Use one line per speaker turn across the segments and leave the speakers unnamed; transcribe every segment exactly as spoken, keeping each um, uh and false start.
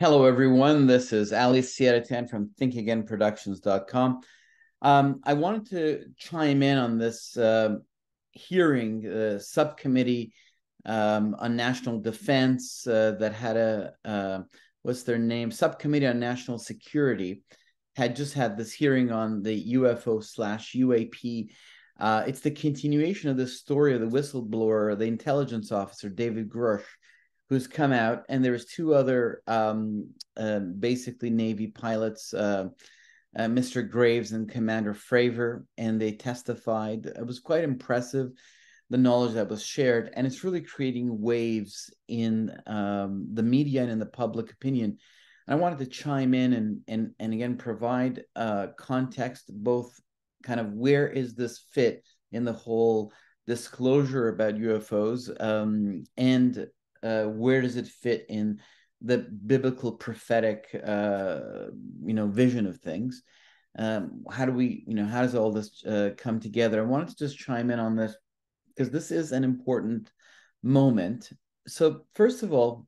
Hello, everyone. This is Ali Siadatan from think again productions dot com. Um, I wanted to chime in on this uh, hearing, uh, subcommittee um, on national defense uh, that had a, uh, what's their name? Subcommittee on National Security had just had this hearing on the U F O slash U A P. Uh, it's the continuation of this story of the whistleblower, the intelligence officer, David Grucsh, who's come out, and there was two other um, uh, basically Navy pilots, uh, uh, Mister Graves and Commander Fravor, and they testified. It was quite impressive, the knowledge that was shared, and it's really creating waves in um, the media and in the public opinion. And I wanted to chime in and and and again provide uh, context, both kind of where is this fit in the whole disclosure about U F Os, um, and uh, where does it fit in the biblical prophetic, uh, you know, vision of things? Um, how do we, you know, how does all this uh, come together? I wanted to just chime in on this because this is an important moment. So, first of all,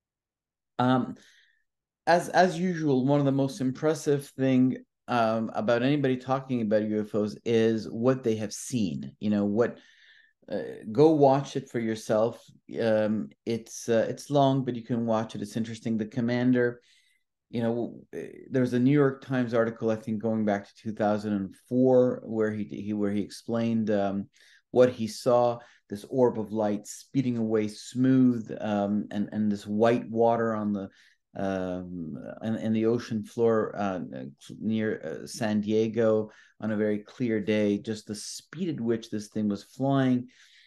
um, as as usual, one of the most impressive thing um, about anybody talking about U F Os is what they have seen. You know, what uh, go watch it for yourself. Um, it's uh, it's long, but you can watch it. It's interesting. The commander, you know, there's a New York Times article, I think, going back to two thousand four, where he he where he explained um, what he saw. This orb of light speeding away smooth, um, and and this white water on the um, and, and the ocean floor uh, near uh, San Diego on a very clear day. Just the speed at which this thing was flying.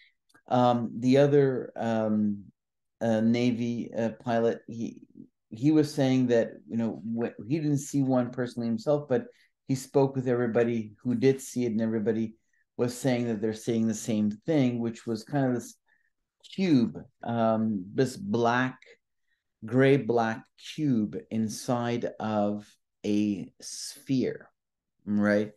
Um, the other um, uh, Navy uh, pilot, he he was saying that, you know, he didn't see one personally himself, but he spoke with everybody who did see it, and everybody was saying that they're seeing the same thing, which was kind of this cube, um, this black, gray black cube inside of a sphere, right?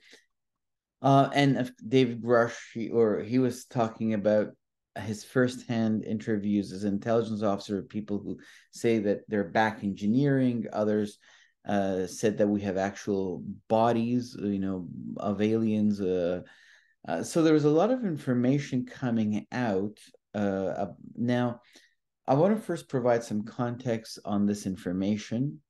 Uh, and if David Grush, he, or he was talking about his firsthand interviews as an intelligence officer, people who say that they're back engineering. Others uh, said that we have actual bodies, you know, of aliens. Uh, uh, so there was a lot of information coming out. Uh, now, I want to first provide some context on this information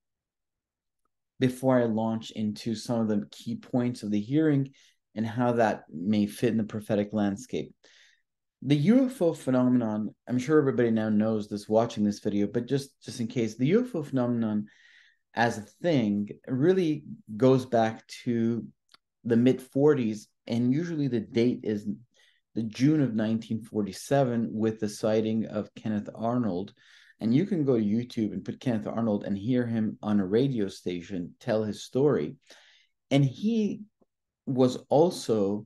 before I launch into some of the key points of the hearing and how that may fit in the prophetic landscape. The U F O phenomenon, I'm sure everybody now knows this watching this video, but just, just in case, the U F O phenomenon as a thing really goes back to the mid forties, and usually the date is the June of nineteen forty-seven with the sighting of Kenneth Arnold. And you can go to YouTube and put Kenneth Arnold and hear him on a radio station tell his story. And he was also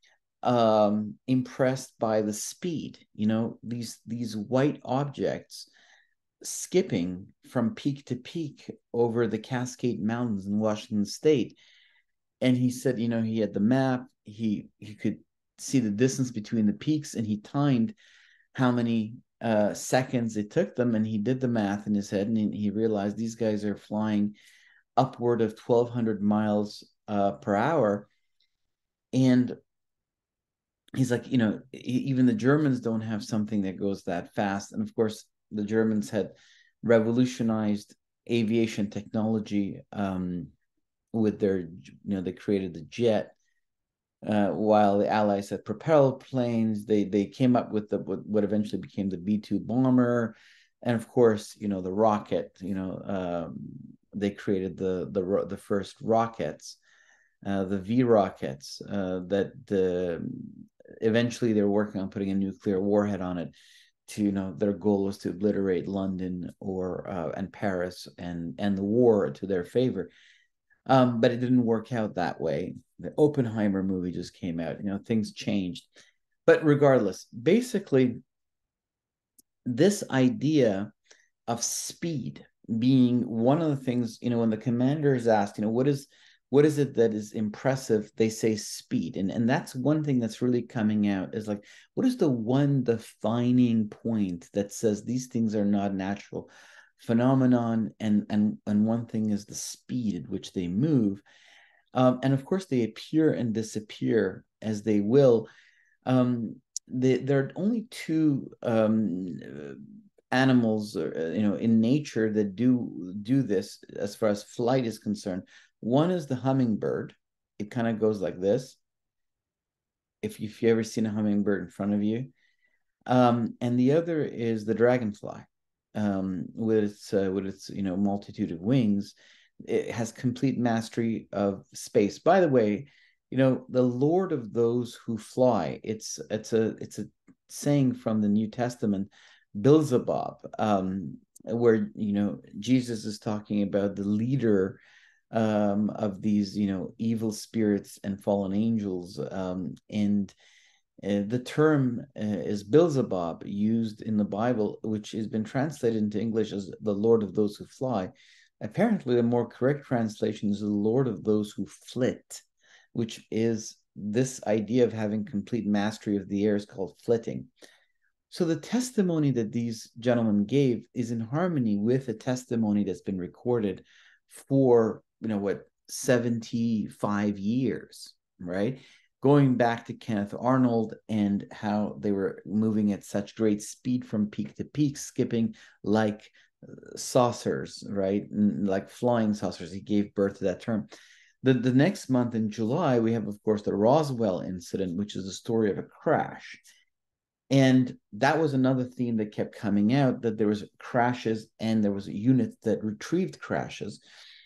um, impressed by the speed, you know, these these white objects skipping from peak to peak over the Cascade Mountains in Washington State. And he said, you know, he had the map, he he could see the distance between the peaks, and he timed how many uh, seconds it took them, and he did the math in his head, and he, he realized these guys are flying upward of twelve hundred miles uh, per hour. And he's like, you know, even the Germans don't have something that goes that fast. And of course, the Germans had revolutionized aviation technology um, with their, you know, they created the jet. Uh, while the Allies had propeller planes, they they came up with the what eventually became the B two bomber, and of course, you know, the rocket. You know, um, they created the the the first rockets, uh, the V rockets. Uh, that the eventually they were working on putting a nuclear warhead on it. To, you know, their goal was to obliterate London or uh, and Paris and and the war to their favor. Um, but it didn't work out that way. The Oppenheimer movie just came out. You know, things changed. But regardless, basically, this idea of speed being one of the things, you know, when the commander is asked, you know, what is what is it that is impressive? They say speed. And, and that's one thing that's really coming out is like, what is the one defining point that says these things are not natural? phenomenon, and and and one thing is the speed at which they move, um, and of course they appear and disappear as they will. Um, they, there are only two um, animals, uh, you know, in nature that do do this as far as flight is concerned. One is the hummingbird. It kind of goes like this. If you, if you ever seen a hummingbird in front of you, um, and the other is the dragonfly, um, with its uh, with its you know multitude of wings. It has complete mastery of space. By the way, you know the Lord of those who fly. It's it's a it's a saying from the New Testament, Beelzebub, um, where you know Jesus is talking about the leader um, of these you know evil spirits and fallen angels, um, and uh, the term uh, is Beelzebub, used in the Bible, which has been translated into English as the Lord of those who fly. Apparently, the more correct translation is the Lord of those who flit, which is this idea of having complete mastery of the air is called flitting. So the testimony that these gentlemen gave is in harmony with a testimony that's been recorded for, you know, what, seventy-five years, right? Going back to Kenneth Arnold and how they were moving at such great speed from peak to peak, skipping like saucers, right? Like flying saucers. He gave birth to that term. The, the next month in July, we have, of course, the Roswell incident, which is the story of a crash. And that was another theme that kept coming out, that there was crashes and there was a unit that retrieved crashes.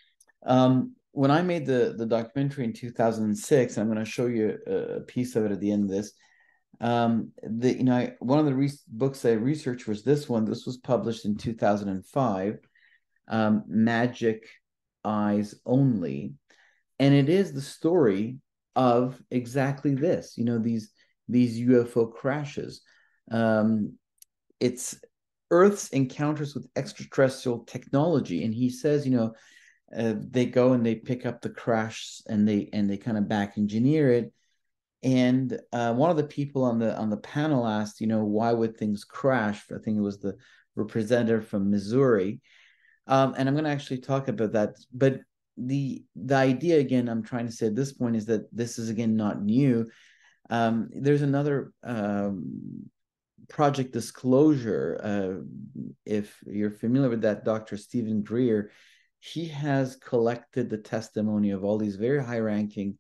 Um, when I made the, the documentary in two thousand six, I'm going to show you a, a piece of it at the end of this. Um, the, you know, I, one of the re- books I researched was this one. This was published in two thousand five, um, Magic Eyes Only. And it is the story of exactly this, you know, these, these U F O crashes. Um, it's Earth's encounters with extraterrestrial technology. And he says, you know, uh, they go and they pick up the crash and they and they kind of back engineer it. And uh, one of the people on the on the panel asked, you know, why would things crash? I think it was the representative from Missouri. Um, and I'm going to actually talk about that. But the the idea, again, I'm trying to say at this point is that this is, again, not new. Um, there's another um, Project Disclosure. Uh, if you're familiar with that, Doctor Stephen Greer, he has collected the testimony of all these very high-ranking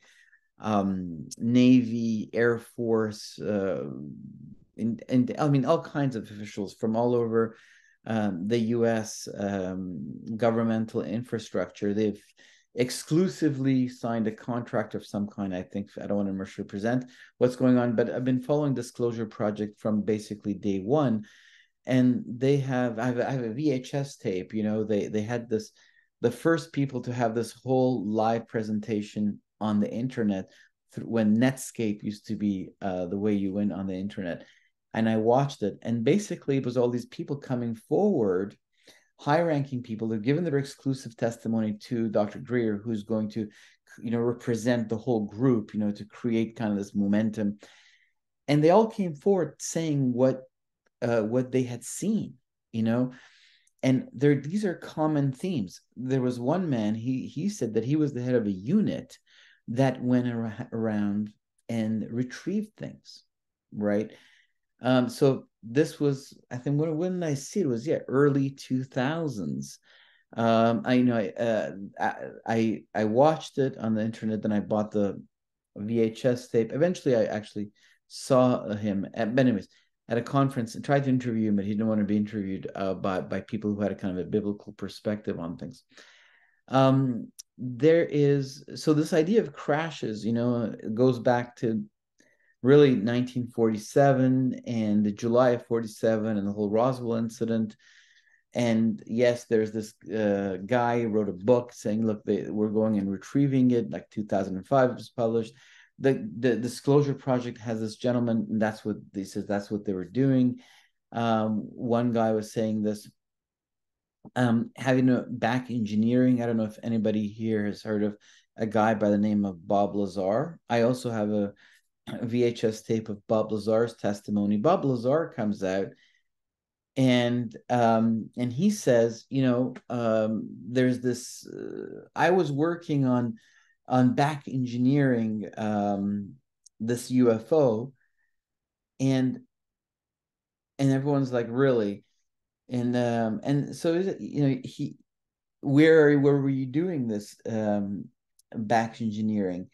um, Navy, Air Force, uh, and, and I mean, all kinds of officials from all over um, the U S um, governmental infrastructure. They've exclusively signed a contract of some kind. I think, I don't want to misrepresent what's going on, but I've been following Disclosure Project from basically day one. And they have, I have, I have a V H S tape, you know, they, they had this, the first people to have this whole live presentation on the internet when Netscape used to be uh, the way you went on the internet. And I watched it. And basically it was all these people coming forward, high-ranking people who've given their exclusive testimony to Doctor Greer, who's going to, you know, represent the whole group, you know, to create kind of this momentum. And they all came forward saying what uh, what they had seen, you know. And there, these are common themes. There was one man, he he said that he was the head of a unit that went ar- around and retrieved things, right? Um, so this was, I think, when, when did I see it? It was, yeah, early two thousands. Um, I you know I, uh, I I watched it on the internet, then I bought the V H S tape. Eventually, I actually saw him at, but anyways, at a conference and tried to interview him, but he didn't want to be interviewed uh, by by people who had a kind of a biblical perspective on things. Um, there is, so this idea of crashes, you know, it goes back to really nineteen forty-seven and the July of forty-seven and the whole Roswell incident. And yes, there's this uh, guy who wrote a book saying, look, they, we're going and retrieving it. Like two thousand five, it was published. The, the Disclosure Project has this gentleman, and that's what he says, that's what they were doing. Um, one guy was saying this, um, having a back engineering. I don't know if anybody here has heard of a guy by the name of Bob Lazar. I also have a V H S tape of Bob Lazar's testimony. Bob Lazar comes out and um, and he says, you know, um, there's this. Uh, I was working on on back engineering um, this U F O, and and everyone's like, really, and um, and so is it, you know, he, where where were you doing this um, back engineering?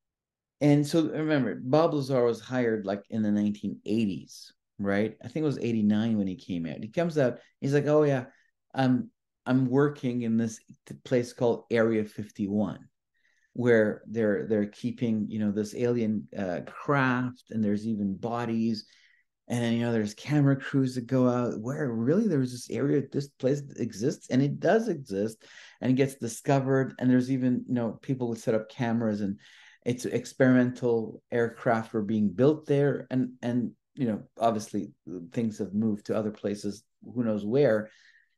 And so remember, Bob Lazar was hired like in the nineteen eighties, right? I think it was eighty-nine when he came out. He comes out, he's like, "Oh yeah, I'm I'm working in this place called Area fifty-one, where they're they're keeping, you know, this alien uh, craft, and there's even bodies, and then, you know, there's camera crews that go out. Where really there's this area, this place exists, and it does exist, and it gets discovered, and there's even, you know, people would set up cameras, and it's experimental aircraft were being built there, and and you know, obviously things have moved to other places, who knows where.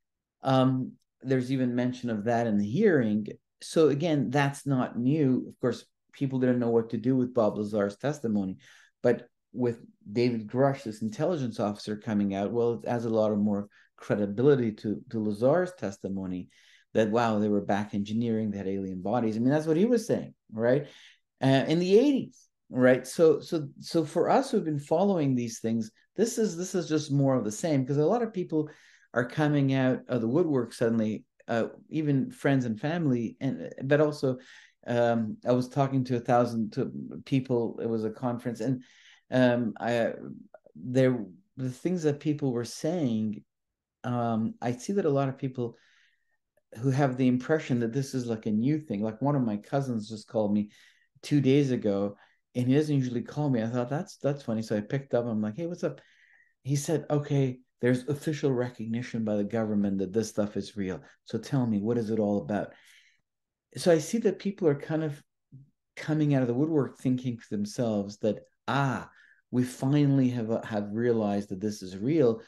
Um, there's even mention of that in the hearing. So again, that's not new. Of course, people didn't know what to do with Bob Lazar's testimony, but with David Grucsh, this intelligence officer, coming out, well, it adds a lot of more credibility to, to Lazar's testimony, that, wow, they were back engineering, they had alien bodies. I mean, that's what he was saying, right? Uh, in the eighties, right? So, so, so for us who've been following these things, this is this is just more of the same, because a lot of people are coming out of the woodwork suddenly, uh, even friends and family, and but also, um, I was talking to a thousand to people. It was a conference, and um, I there the things that people were saying. Um, I see that a lot of people who have the impression that this is like a new thing. Like one of my cousins just called me two days ago, and he doesn't usually call me. I thought that's that's funny, so I picked up. I'm like, "Hey, what's up?" He said, "Okay, there's official recognition by the government that this stuff is real. So tell me, what is it all about?" So I see that people are kind of coming out of the woodwork, thinking to themselves that, ah, we finally have have realized that this is real.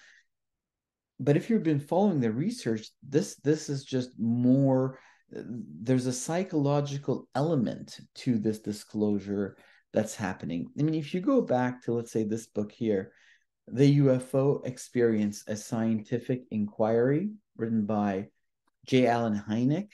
But if you've been following the research, this this is just more. There's a psychological element to this disclosure that's happening. I mean, if you go back to, let's say, this book here, The U F O Experience, a Scientific Inquiry, written by J. Allen Hynek.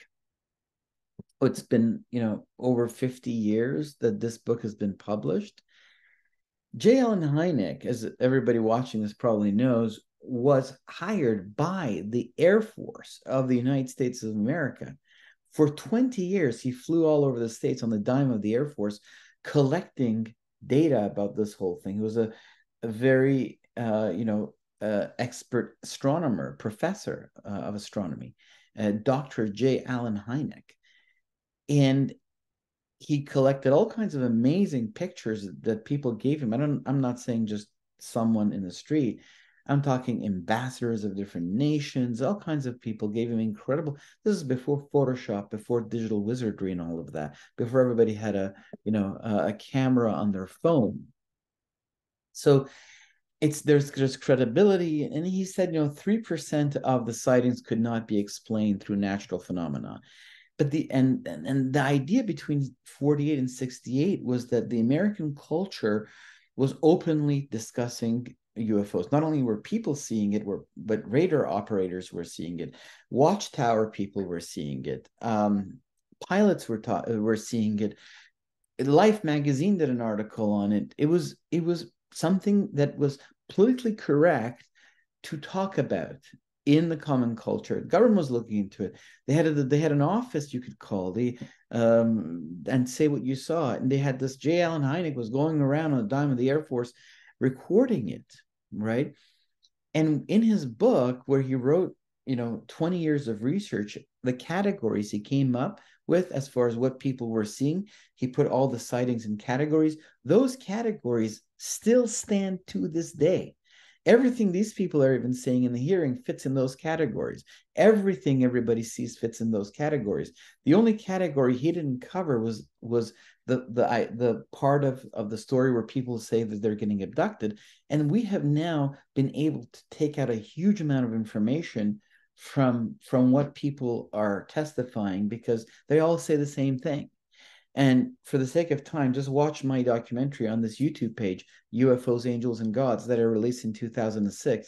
It's been, you know, over fifty years that this book has been published. J. Allen Hynek, as everybody watching this probably knows, was hired by the Air Force of the United States of America. For twenty years, he flew all over the States on the dime of the Air Force, collecting data about this whole thing. He was a, a very, uh, you know, uh, expert astronomer, professor uh, of astronomy, uh, Doctor J. Allen Hynek. And he collected all kinds of amazing pictures that people gave him. I don't, I'm not saying just someone in the street. I'm talking ambassadors of different nations, all kinds of people gave him incredible. This is before Photoshop, before digital wizardry and all of that, before everybody had a, you know, a, a camera on their phone. So it's there's there's credibility. And he said, you know, three percent of the sightings could not be explained through natural phenomena. But the and, and and the idea between forty-eight and sixty-eight was that the American culture was openly discussing U F Os. Not only were people seeing it, were but radar operators were seeing it, watchtower people were seeing it, um, pilots were taught were seeing it. Life magazine did an article on it. It was it was something that was politically correct to talk about in the common culture. The government was looking into it. They had a, they had an office you could call the um, and say what you saw. And they had this J. Allen Hynek was going around on the dime of the Air Force recording it, right? And in his book, where he wrote, you know, twenty years of research, the categories he came up with as far as what people were seeing, he put all the sightings in categories. Those categories still stand to this day. Everything these people are even saying in the hearing fits in those categories. Everything everybody sees fits in those categories. The only category he didn't cover was was the the I, the part of, of the story where people say that they're getting abducted. And we have now been able to take out a huge amount of information from from what people are testifying, because they all say the same thing. And for the sake of time, just watch my documentary on this YouTube page, U F Os, Angels, and Gods, that I released in two thousand six.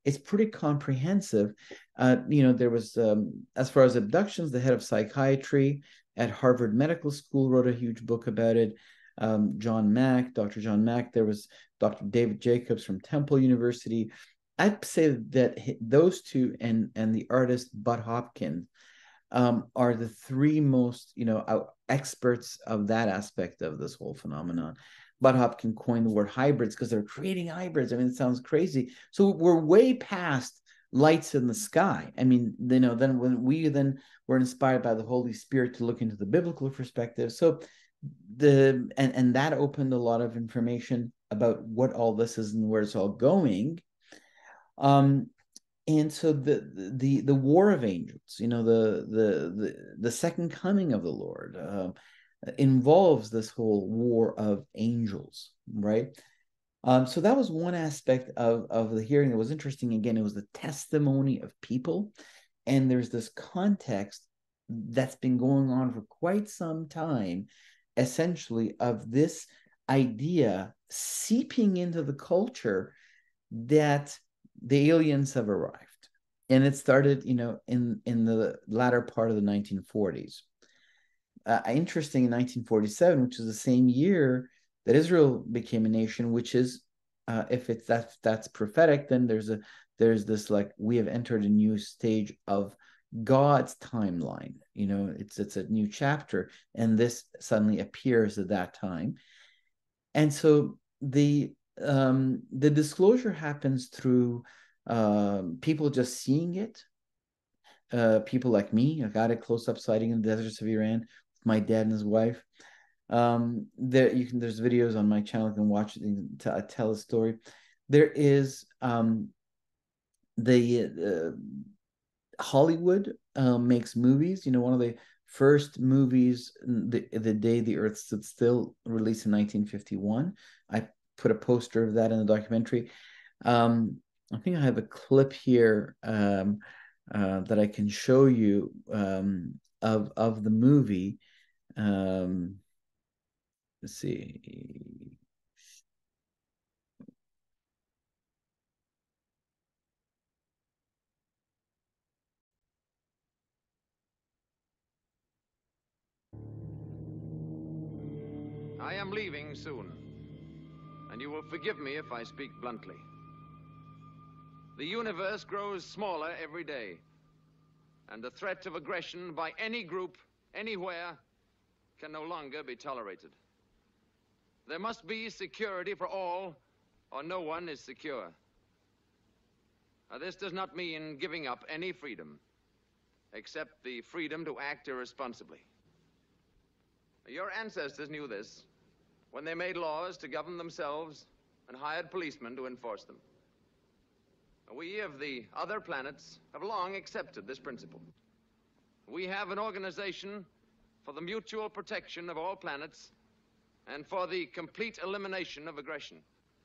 it's pretty comprehensive. Uh, you know, there was, um, as far as abductions, the head of psychiatry at Harvard Medical School wrote a huge book about it. Um, John Mack, Doctor John Mack. There was Doctor David Jacobs from Temple University. I'd say that those two and and the artist Bud Hopkins um, are the three most, you know, experts of that aspect of this whole phenomenon. Bud Hopkins coined the word hybrids because they're creating hybrids. I mean, it sounds crazy. So we're way past lights in the sky. I mean, you know, then when we then were inspired by the Holy Spirit to look into the biblical perspective. So the and and that opened a lot of information about what all this is and where it's all going. Um, and so the the the war of angels, you know, the the the, the second coming of the Lord uh, involves this whole war of angels, right? Um, so that was one aspect of of the hearing that was interesting. Again, it was the testimony of people, and there's this context that's been going on for quite some time, essentially, of this idea seeping into the culture that the aliens have arrived. And it started, you know, in, in the latter part of the nineteen forties. Uh, interesting, in nineteen forty-seven, which is the same year that Israel became a nation, which is, uh, if it's that that's prophetic, then there's a there's this like we have entered a new stage of God's timeline. You know, it's it's a new chapter, and this suddenly appears at that time. And so the um, the disclosure happens through uh, people just seeing it. Uh, people like me, I got a close-up sighting in the deserts of Iran with my dad and his wife. Um, there you can there's videos on my channel. You can watch it and t- tell a story. There is um, the uh, Hollywood uh, makes movies. You know, one of the first movies, the the day the Earth stood still, released in nineteen fifty-one. I put a poster of that in the documentary. Um, I think I have a clip here um, uh, that I can show you um, of of the movie. Um, let's see.
I am leaving soon, and you will forgive me if I speak bluntly. The universe grows smaller every day, and the threat of aggression by any group, anywhere, can no longer be tolerated. There must be security for all, or no one is secure. Now, this does not mean giving up any freedom, except the freedom to act irresponsibly. Your ancestors knew this when they made laws to govern themselves and hired policemen to enforce them. We of the other planets have long accepted this principle. We have an organization for the mutual protection of all planets and for the complete elimination of aggression.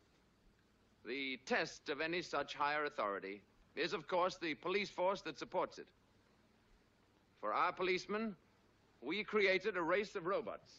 The test of any such higher authority is, of course, the police force that supports it. For our policemen, we created a race of robots.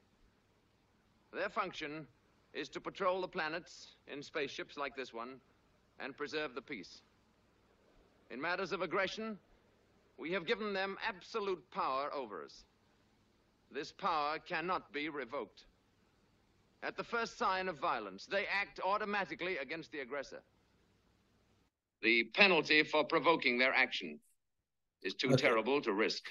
Their function is to patrol the planets in spaceships like this one and preserve the peace. In matters of aggression, we have given them absolute power over us. This power cannot be revoked. At the first sign of violence, they act automatically against the aggressor. The penalty for provoking their action is too
Okay.
terrible to risk.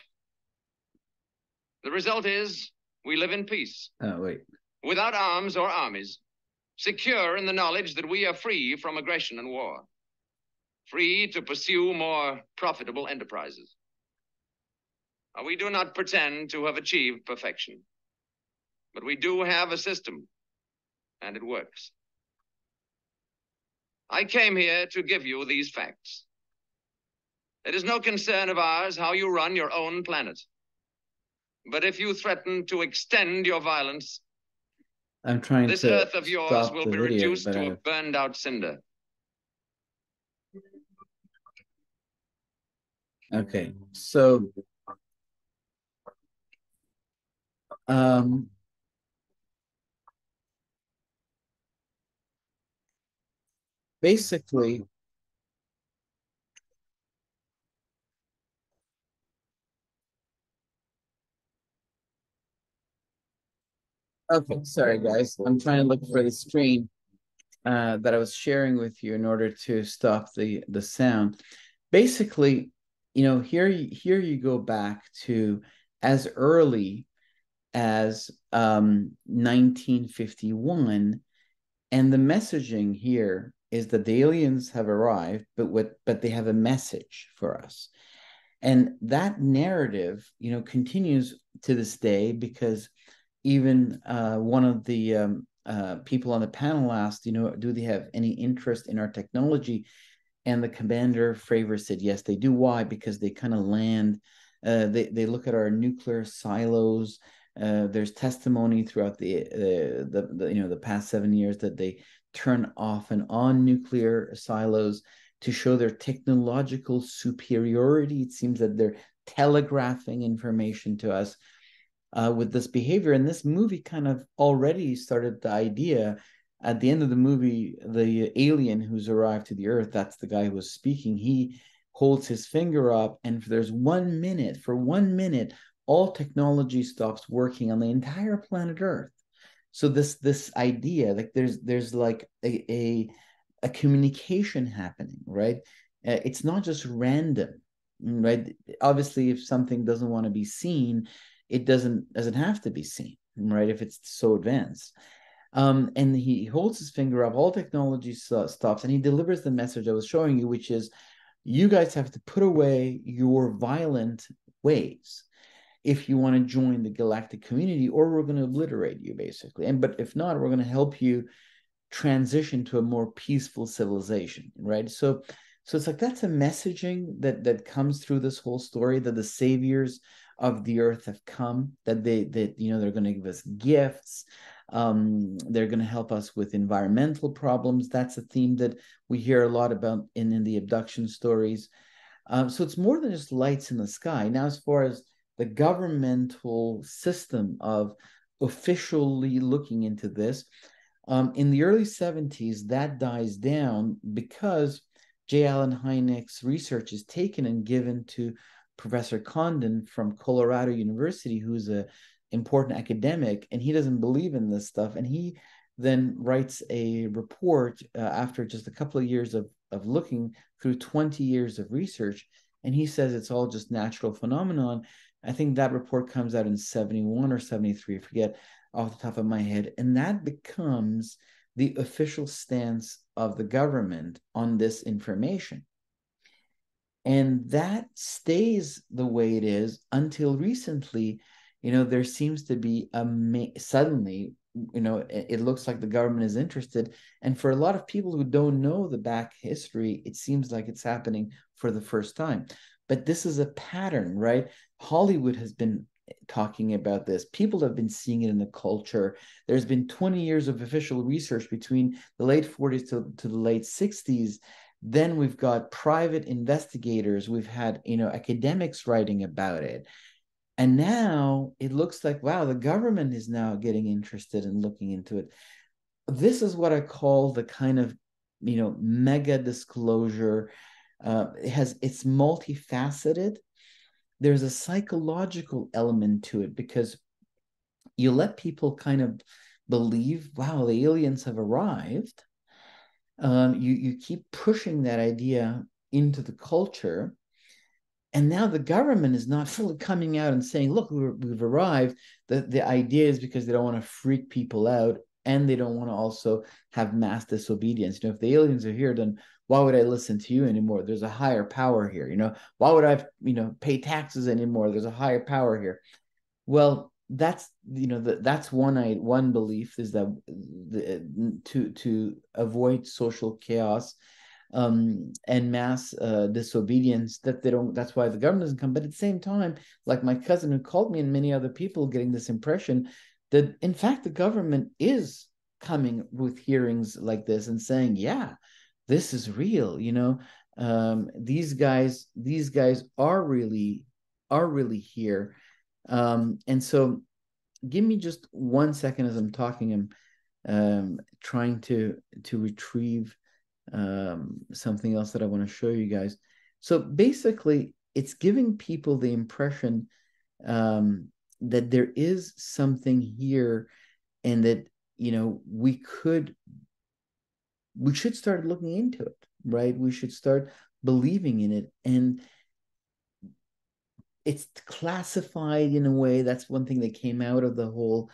The result is we live in peace.
Oh, wait.
Without arms or armies, secure in the knowledge that we are free from aggression and war, free to pursue more profitable enterprises. Now, we do not pretend to have achieved perfection, but we do have a system, and it works. I came here to give you these facts. It is no concern of ours how you run your own planet. But if you threaten to extend your violence,
I'm trying
this
to
Earth of yours
stop
will
the
be
video,
reduced
but
to
I...
a burned out cinder.
Okay, so um, basically, Okay, sorry guys. I'm trying to look for the screen uh, that I was sharing with you in order to stop the the sound. Basically, you know, here here you go back to as early as um, nineteen fifty-one, and the messaging here is that the aliens have arrived, but what but they have a message for us. And that narrative, you know, continues to this day because even uh, one of the um, uh, people on the panel asked, you know, do they have any interest in our technology? And the commander Fravor said, yes, they do. Why? Because they kind of land, uh, they, they look at our nuclear silos. Uh, there's testimony throughout the, uh, the, the, you know, the past seven years that they turn off and on nuclear silos to show their technological superiority. It seems that they're telegraphing information to us uh, with this behavior. And this movie kind of already started the idea. At the end of the movie, the alien who's arrived to the Earth, that's the guy who was speaking, he holds his finger up, and there's one minute, for one minute, all technology stops working on the entire planet Earth. So this this idea, like there's there's like a a, a communication happening, right? Uh, it's not just random, right? Obviously, if something doesn't want to be seen, it doesn't doesn't have to be seen, right? If it's so advanced. Um, and he holds his finger up, all technology stops, and he delivers the message I was showing you, which is you guys have to put away your violent ways if you want to join the galactic community, or we're going to obliterate you, basically. And but if not, we're going to help you transition to a more peaceful civilization, right? So so it's like that's a messaging that that comes through this whole story, that the saviors of the earth have come, that they that you know they're going to give us gifts, um, they're going to help us with environmental problems. That's a theme that we hear a lot about in, in the abduction stories. Um, so it's more than just lights in the sky. Now, as far as the governmental system of officially looking into this, um, in the early seventies, that dies down because J. Allen Hynek's research is taken and given to Professor Condon from Colorado University, who's an important academic, and he doesn't believe in this stuff. And he then writes a report uh, after just a couple of years of, of looking through twenty years of research, and he says it's all just natural phenomenon. I think that report comes out in seventy-one or seventy-three, I forget off the top of my head, and that becomes the official stance of the government on this information. And that stays the way it is until recently. You know, there seems to be a suddenly, you know, it, it looks like the government is interested. And for a lot of people who don't know the back history, it seems like it's happening for the first time. But this is a pattern, right? Hollywood has been talking about this. People have been seeing it in the culture. There's been twenty years of official research between the late forties to, to the late sixties. Then we've got private investigators. We've had, you know, academics writing about it. And now it looks like, wow, the government is now getting interested in looking into it. This is what I call the kind of, you know, mega disclosure. Uh, it has, it's multifaceted. There's a psychological element to it because you let people kind of believe, wow, the aliens have arrived. Um, you you keep pushing that idea into the culture, and now the government is not fully coming out and saying, look, we're, we've arrived. The, the idea is because they don't want to freak people out, and they don't want to also have mass disobedience. You know, if the aliens are here, then why would I listen to you anymore? There's a higher power here. You know, why would I, you know, pay taxes anymore? There's a higher power here. Well, that's, you know, the, that's one I, one belief is that the, to to avoid social chaos um, and mass uh, disobedience, that they don't, that's why the government doesn't come. But at the same time, like my cousin who called me and many other people getting this impression that in fact the government is coming with hearings like this and saying, yeah, this is real, you know, um, these guys, these guys are really, are really here. Um, and so give me just one second as I'm talking. I'm um, trying to to retrieve um, something else that I want to show you guys. So basically, it's giving people the impression um, that there is something here and that, you know, we could, we should start looking into it, right? We should start believing in it. And it's classified in a way. That's one thing that came out of the whole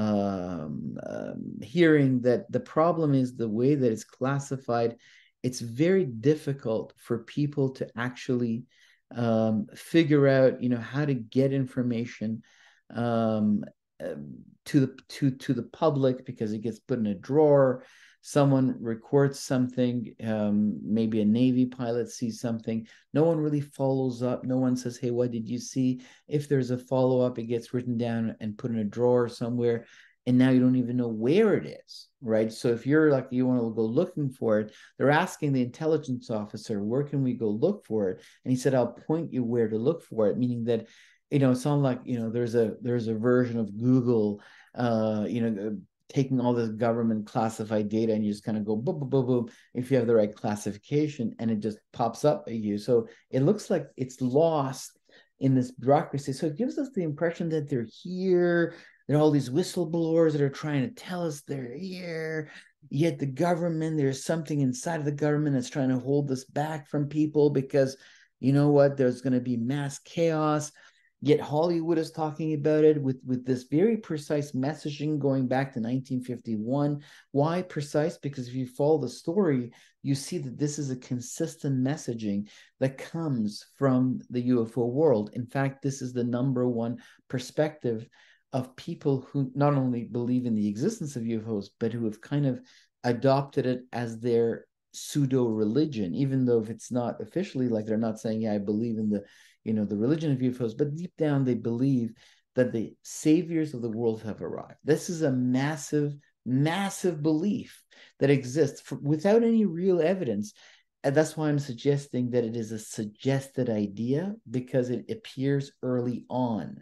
um, um, hearing, that the problem is the way that it's classified. It's very difficult for people to actually um, figure out, you know, how to get information um, uh, to the to to the public, because it gets put in a drawer. Someone records something, um, maybe a Navy pilot sees something. No one really follows up. No one says, hey, what did you see? If there's a follow-up, it gets written down and put in a drawer somewhere. And now you don't even know where it is, right? So if you're like, you want to go looking for it, they're asking the intelligence officer, where can we go look for it? And he said, I'll point you where to look for it, meaning that, you know, it's not like, you know, there's a there's a version of Google, uh, you know, taking all this government classified data, and you just kind of go boom, boom, boom, boom, if you have the right classification, and it just pops up at you. So it looks like it's lost in this bureaucracy. So it gives us the impression that they're here. There are all these whistleblowers that are trying to tell us they're here. Yet the government, there's something inside of the government that's trying to hold this back from people, because you know what? There's going to be mass chaos. Yet Hollywood is talking about it with, with this very precise messaging going back to nineteen fifty-one. Why precise? Because if you follow the story, you see that this is a consistent messaging that comes from the U F O world. In fact, this is the number one perspective of people who not only believe in the existence of U F Os, but who have kind of adopted it as their pseudo religion, even though if it's not officially, like they're not saying, yeah, I believe in the, you know, the religion of U F Os, but deep down they believe that the saviors of the world have arrived. This is a massive, massive belief that exists for, without any real evidence. And that's why I'm suggesting that it is a suggested idea, because it appears early on.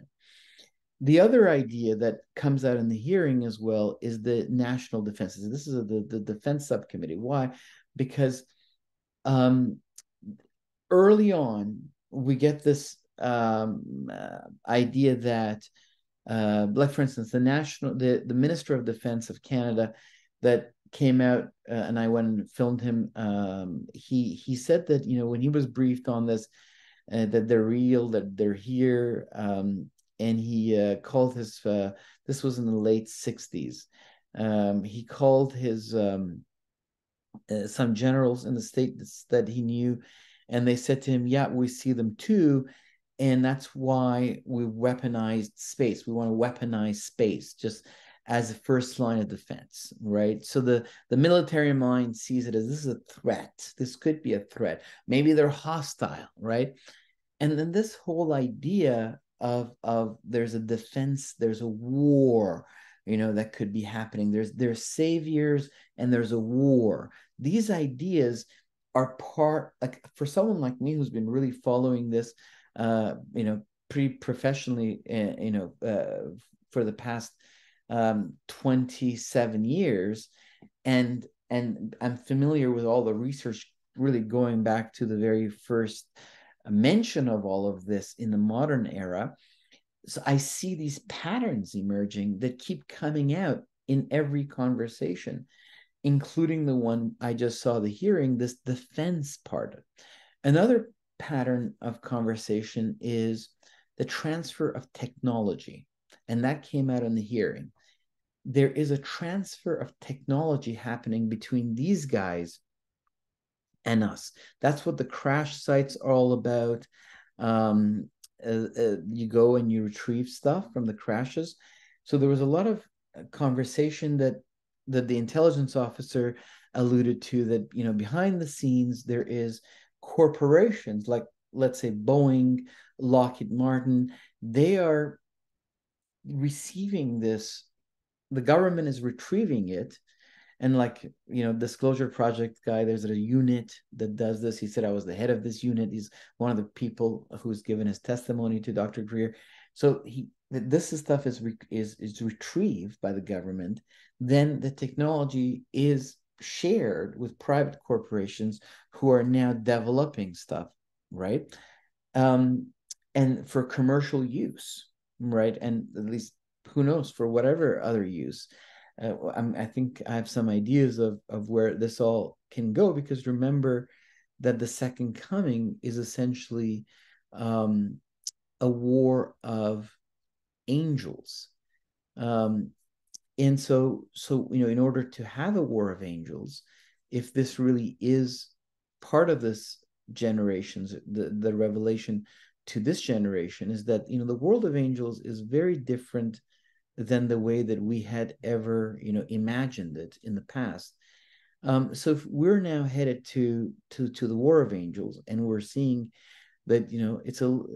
The other idea that comes out in the hearing as well is the national defense. This is a, the, the defense subcommittee. Why? Because um, early on, we get this um, uh, idea that, uh, like for instance, the national, the, the Minister of Defense of Canada that came out, uh, and I went and filmed him. Um, he he said that, you know, when he was briefed on this, uh, that they're real, that they're here, um, and he uh, called his. Uh, this was in the late sixties. Um, he called his um, uh, some generals in the states that he knew, and they said to him, yeah, we see them too. And that's why we weaponized space. We want to weaponize space just as a first line of defense, right? So the, the military mind sees it as, this is a threat. This could be a threat. Maybe they're hostile, right? And then this whole idea of, of there's a defense, there's a war, you know, that could be happening. There's, there's saviors and there's a war. These ideas are part, like for someone like me who's been really following this, uh, you know, pretty professionally, uh, you know, uh, for the past um, twenty-seven years, and and I'm familiar with all the research, really going back to the very first mention of all of this in the modern era. So I see these patterns emerging that keep coming out in every conversation, including the one I just saw, the hearing, this defense part. Another pattern of conversation is the transfer of technology, and that came out in the hearing. There is a transfer of technology happening between these guys and us. That's what the crash sites are all about. Um, uh, uh, you go and you retrieve stuff from the crashes. So there was a lot of conversation that that the intelligence officer alluded to, that, you know, behind the scenes there is corporations like, let's say, Boeing, Lockheed Martin. They are receiving this. The government is retrieving it. And like, you know, Disclosure Project guy, there's a unit that does this. He said, I was the head of this unit. He's one of the people who's given his testimony to Doctor Greer. So he, this stuff is, is, is retrieved by the government. Then the technology is shared with private corporations who are now developing stuff, right? Um, and for commercial use, right? And at least who knows, for whatever other use. Uh, I'm, I think I have some ideas of, of where this all can go, because remember that the second coming is essentially um, a war of angels. Um, and so, so, you know, in order to have a war of angels, if this really is part of this generation's, the, the revelation to this generation is that, you know, the world of angels is very different than the way that we had ever, you know, imagined it in the past. Um, so if we're now headed to to to the war of angels, and we're seeing that, you know, it's a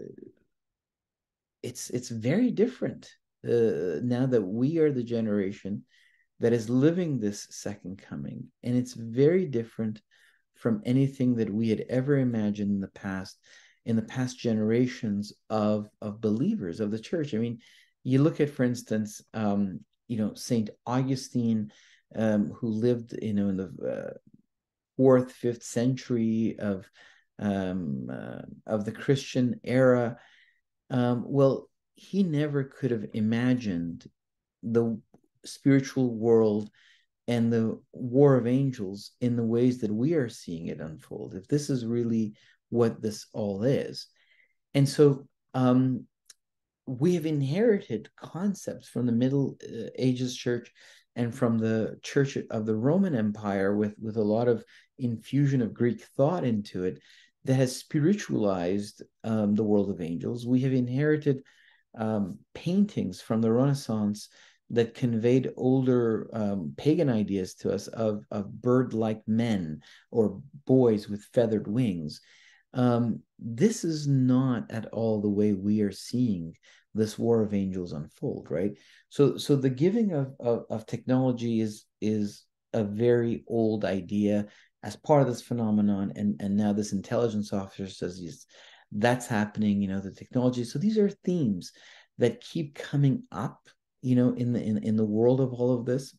it's it's very different uh, now that we are the generation that is living this second coming, and it's very different from anything that we had ever imagined in the past, in the past generations of of believers of the church. I mean, you look at, for instance, um, you know, Saint Augustine, um, who lived, you know, in the uh, fourth, fifth century of um, uh, of the Christian era. Um, well, he never could have imagined the spiritual world and the war of angels in the ways that we are seeing it unfold, if this is really what this all is. And so um, we have inherited concepts from the Middle Ages church and from the church of the Roman Empire, with, with a lot of infusion of Greek thought into it, that has spiritualized um, the world of angels. We have inherited um, paintings from the Renaissance that conveyed older um, pagan ideas to us of, of bird-like men or boys with feathered wings. Um, this is not at all the way we are seeing this war of angels unfold, right? So, so the giving of, of, of technology is, is a very old idea as part of this phenomenon, and, and now this intelligence officer says he's, that's happening, you know, the technology. So these are themes that keep coming up, you know, in the in, in the world of all of this.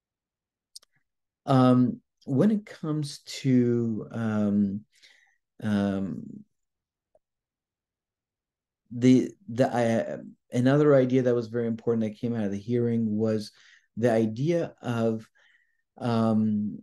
Um, when it comes to um, um, the the uh, another idea that was very important that came out of the hearing was the idea of um,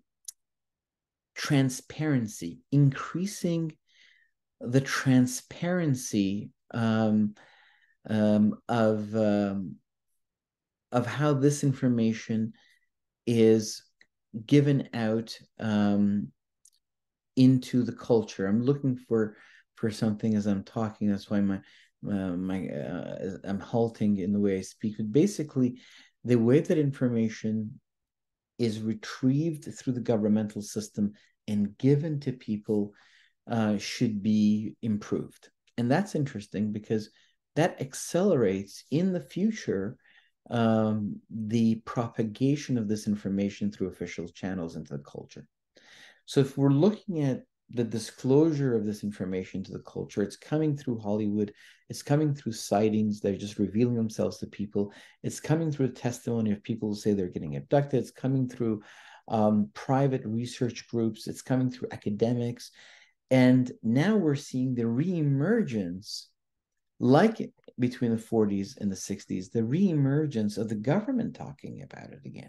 transparency, increasing the transparency um, um, of um, of how this information is given out um, into the culture. I'm looking for for something as I'm talking. That's why my uh, my uh, I'm halting in the way I speak. But basically, the way that information is retrieved through the governmental system and given to people uh, should be improved. And that's interesting because that accelerates in the future um, the propagation of this information through official channels into the culture. So if we're looking at the disclosure of this information to the culture, it's coming through Hollywood, it's coming through sightings that are just revealing themselves to people, it's coming through the testimony of people who say they're getting abducted, it's coming through um, private research groups, it's coming through academics, and now we're seeing the reemergence, like between the forties and the sixties, the reemergence of the government talking about it again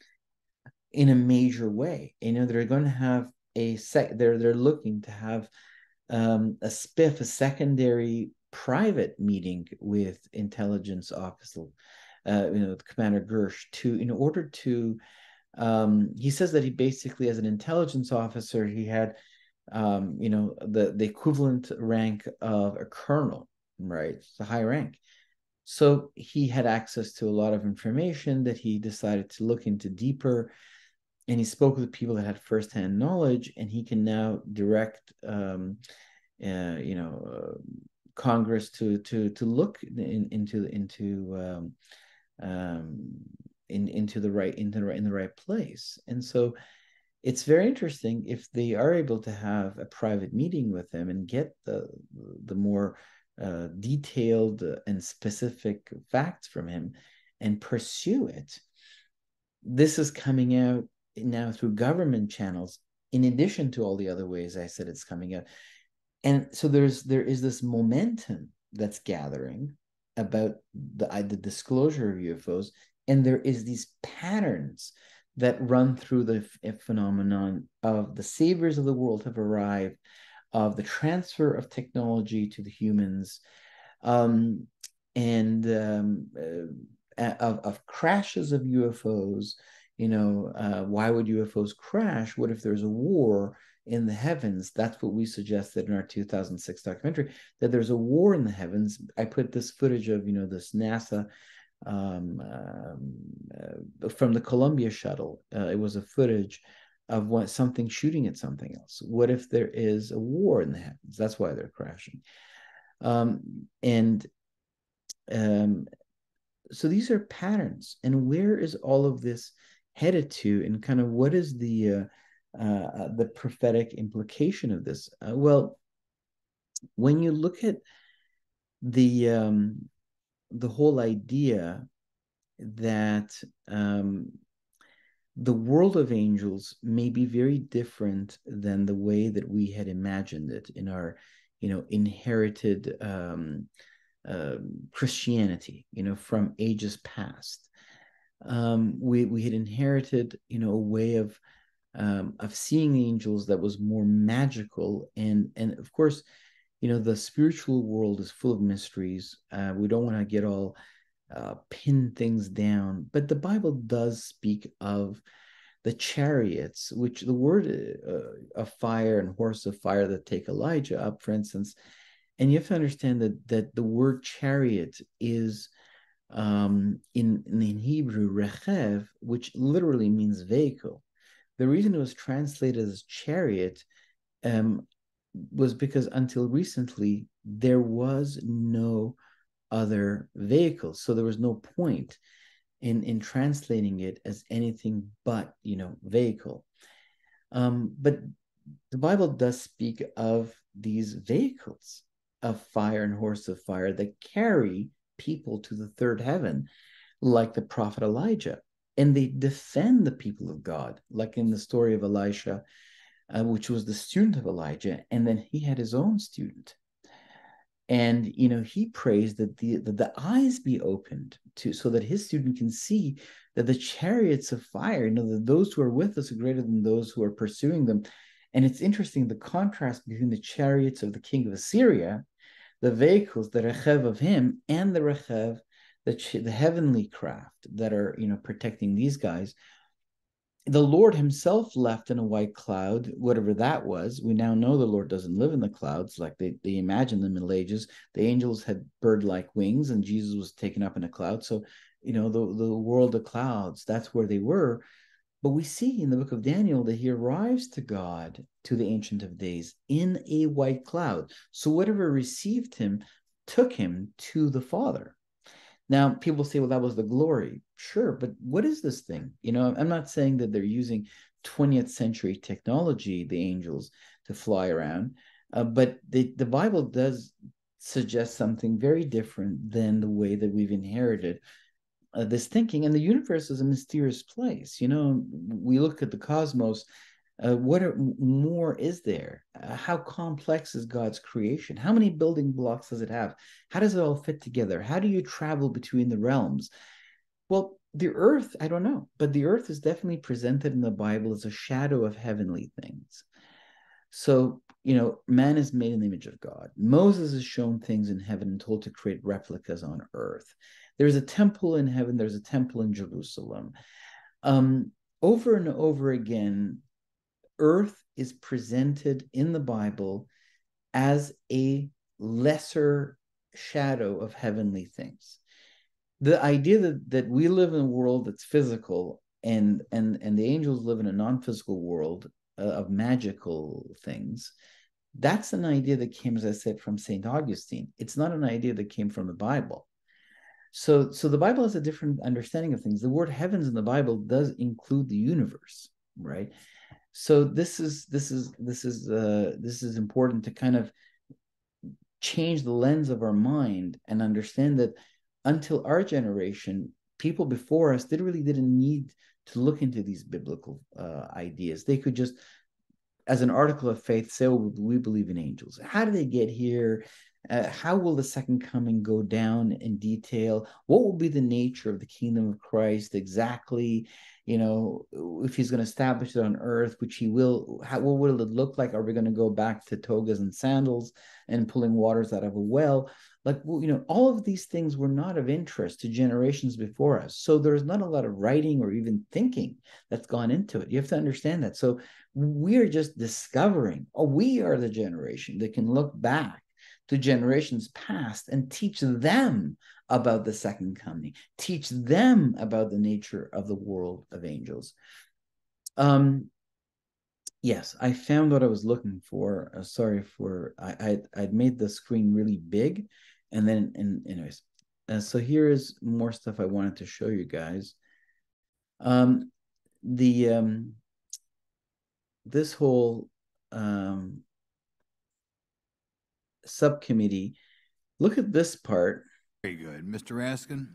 in a major way. You know, they're going to have a sec, they're they're looking to have um, a spiff, a secondary private meeting with intelligence officer, uh, you know, Commander Grucsh, to in order to. Um, he says that he basically, as an intelligence officer, he had, um, you know, the the equivalent rank of a colonel, right? It's a high rank. So he had access to a lot of information that he decided to look into deeper, and he spoke with people that had firsthand knowledge, and he can now direct, um, uh, you know, uh, Congress to to to look in, into into um, um, in into the right into the right in the right place. And so it's very interesting if they are able to have a private meeting with him and get the the more uh, detailed and specific facts from him and pursue it. This is coming out now through government channels, in addition to all the other ways I said it's coming out. And so there's there is this momentum that's gathering about the, the disclosure of U F Os, and there is these patterns that run through the phenomenon of the saviors of the world have arrived, of the transfer of technology to the humans, um, and um, uh, of, of crashes of U F Os. You know, uh, why would U F Os crash? What if there's a war in the heavens? That's what we suggested in our two thousand six documentary, that there's a war in the heavens. I put this footage of, you know, this NASA um, um, uh, from the Columbia shuttle. Uh, it was a footage of what, something shooting at something else. What if there is a war in the heavens? That's why they're crashing. Um, and um, so these are patterns. And where is all of this headed to? And kind of what is the uh, uh, the prophetic implication of this? Uh, well, when you look at the um, the whole idea that um, the world of angels may be very different than the way that we had imagined it in our, you know, inherited um, uh, Christianity, you know, from ages past. Um, we we had inherited, you know, a way of um, of seeing angels that was more magical, and and of course, you know, the spiritual world is full of mysteries. Uh, we don't want to get all uh, pin things down, but the Bible does speak of the chariots, which the word uh, of fire and horse of fire that take Elijah up, for instance. And you have to understand that that the word chariot is um, in, in Hebrew rechev, which literally means vehicle. The reason it was translated as chariot um, was because until recently there was no other vehicles, so there was no point in in translating it as anything but, you know, vehicle. Um, but the Bible does speak of these vehicles of fire and horse of fire that carry people to the third heaven, like the prophet Elijah, and they defend the people of God, like in the story of Elisha, uh, which was the student of Elijah, and then he had his own student. And, you know, he prays that the, that the eyes be opened to, so that his student can see that the chariots of fire, you know, that those who are with us are greater than those who are pursuing them. And it's interesting, the contrast between the chariots of the king of Assyria, the vehicles, the rechev of him, and the rechev, the, the heavenly craft that are, you know, protecting these guys. The Lord himself left in a white cloud, whatever that was. We now know the Lord doesn't live in the clouds like they, they imagined them in Middle Ages. The angels had bird-like wings, and Jesus was taken up in a cloud. So, you know, the, the world of clouds, that's where they were. But we see in the book of Daniel that he arrives to God, to the Ancient of Days, in a white cloud. So whatever received him took him to the Father. Now, people say, well, that was the glory. Sure, but what is this thing? You know, I'm not saying that they're using twentieth century technology, the angels, to fly around, uh, but the, the Bible does suggest something very different than the way that we've inherited uh, this thinking. And the universe is a mysterious place. You know, we look at the cosmos. Uh, what are, more is there? Uh, how complex is God's creation? How many building blocks does it have? How does it all fit together? How do you travel between the realms? Well, the earth, I don't know, but the earth is definitely presented in the Bible as a shadow of heavenly things. So, you know, man is made in the image of God. Moses is shown things in heaven and told to create replicas on earth. There's a temple in heaven. There's a temple in Jerusalem. Um, over and over again, earth is presented in the Bible as a lesser shadow of heavenly things. The idea that, that we live in a world that's physical and and and the angels live in a non-physical world uh, of magical things, that's an idea that came, as I said, from Saint Augustine. It's not an idea that came from the Bible. So, so the Bible has a different understanding of things. The word heavens in the Bible does include the universe, right? So this is this is this is uh, this is important to kind of change the lens of our mind and understand that until our generation, people before us, they really didn't need to look into these biblical uh, ideas. They could just, as an article of faith, say, oh, we believe in angels. How did they get here? Uh, how will the second coming go down in detail? What will be the nature of the kingdom of Christ exactly? You know, if he's going to establish it on earth, which he will, how, what will it look like? Are we going to go back to togas and sandals and pulling waters out of a well? Like, you know, all of these things were not of interest to generations before us. So there's not a lot of writing or even thinking that's gone into it. You have to understand that. So we're just discovering, or we are the generation that can look back to generations past and teach them about the second coming, teach them about the nature of the world of angels. Um, yes, I found what I was looking for. Uh, sorry for, I, I'd, I'd made the screen really big. And then, and anyways, uh, so here is more stuff I wanted to show you guys. Um, the, um, this whole um, subcommittee, look at this part.
Very good. Mister Raskin?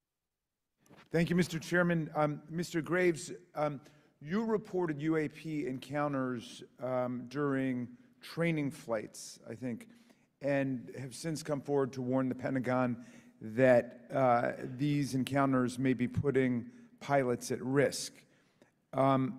Thank you, Mister Chairman. Um, Mister Graves, um, you reported U A P encounters um, during training flights, I think, and have since come forward to warn the Pentagon that uh, these encounters may be putting pilots at risk. Um,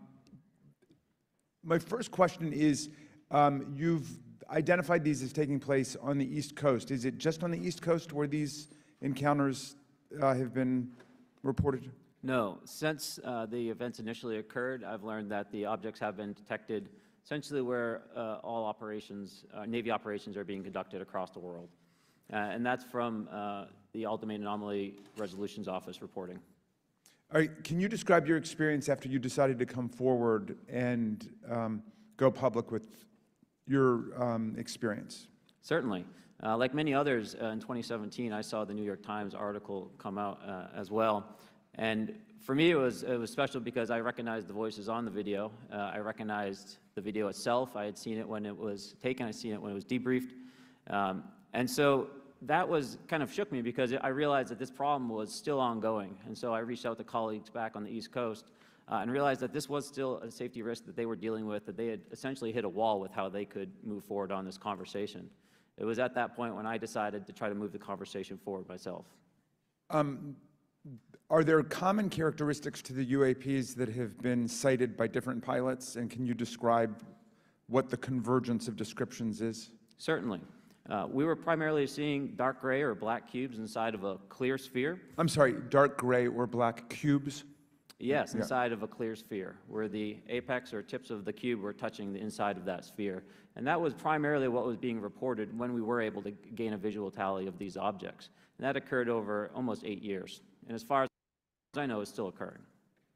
my first question is, um, you've identified these as taking place on the East Coast. Is it just on the East Coast where these encounters uh, have been reported?
No. Since uh, the events initially occurred, I've learned that the objects have been detected essentially where uh, all operations, uh, Navy operations are being conducted across the world. Uh, and that's from uh, the Ultimate Anomaly Resolutions Office reporting.
All right, can you describe your experience after you decided to come forward and um, go public with your um, experience?
Certainly. Uh, like many others, uh, in twenty seventeen, I saw the New York Times article come out uh, as well. And for me, it was, it was special because I recognized the voices on the video. Uh, I recognized the video itself. I had seen it when it was taken. I had seen it when it was debriefed. Um, and so that was kind of shook me because I realized that this problem was still ongoing. And so I reached out to colleagues back on the East Coast uh, and realized that this was still a safety risk that they were dealing with, that they had essentially hit a wall with how they could move forward on this conversation. It was at that point when I decided to try to move the conversation forward myself.
Um, are there common characteristics to the U A Ps that have been cited by different pilots, and can you describe what the convergence of descriptions is?
Certainly. Uh, we were primarily seeing dark gray or black cubes inside of a clear sphere.
I'm sorry, dark gray or black cubes?
Yes,
Yeah.
inside of a clear sphere, where the apex or tips of the cube were touching the inside of that sphere. And that was primarily what was being reported when we were able to gain a visual tally of these objects. And that occurred over almost eight years. And as far as I know, it's still occurring.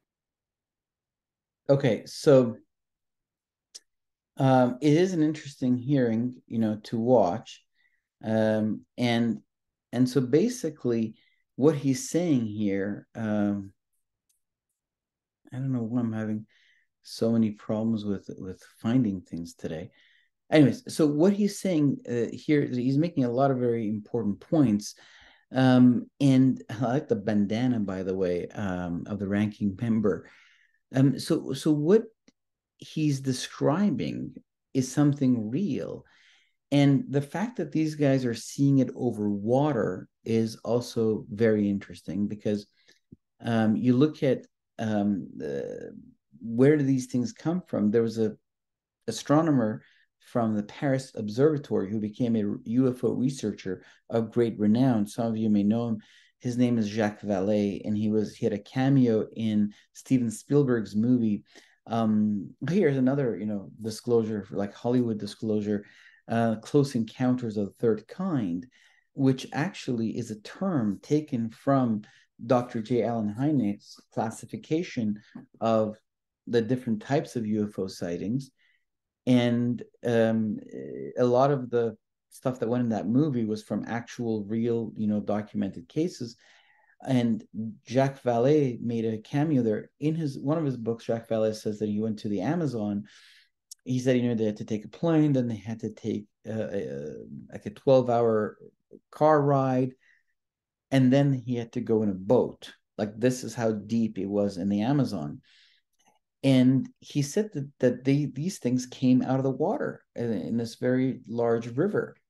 Okay, so um, it is an interesting hearing, you know, to watch. Um, and and so basically what he's saying here, um, I don't know why I'm having so many problems with with finding things today. Anyways, so what he's saying uh, here, he's making a lot of very important points. Um, and I like the bandana, by the way, um, of the ranking member. Um, so, so what he's describing is something real. And the fact that these guys are seeing it over water is also very interesting because um, you look at um, the, where do these things come from? There was a astronomer from the Paris Observatory who became a U F O researcher of great renown. Some of you may know him. His name is Jacques Vallée, and he was he had a cameo in Steven Spielberg's movie. Um, here's another, you know, disclosure, like Hollywood disclosure, uh, Close Encounters of the Third Kind, which actually is a term taken from Doctor J. Allen Hynek's classification of the different types of U F O sightings. And um, a lot of the stuff that went in that movie was from actual, real, you know, documented cases. And Jacques Vallée made a cameo there. In his one of his books, Jacques Vallée says that he went to the Amazon. He said, you know, they had to take a plane, then they had to take uh, a, like a twelve-hour car ride, and then he had to go in a boat. Like, this is how deep it was in the Amazon. And he said that, that they, these things came out of the water in, in this very large river.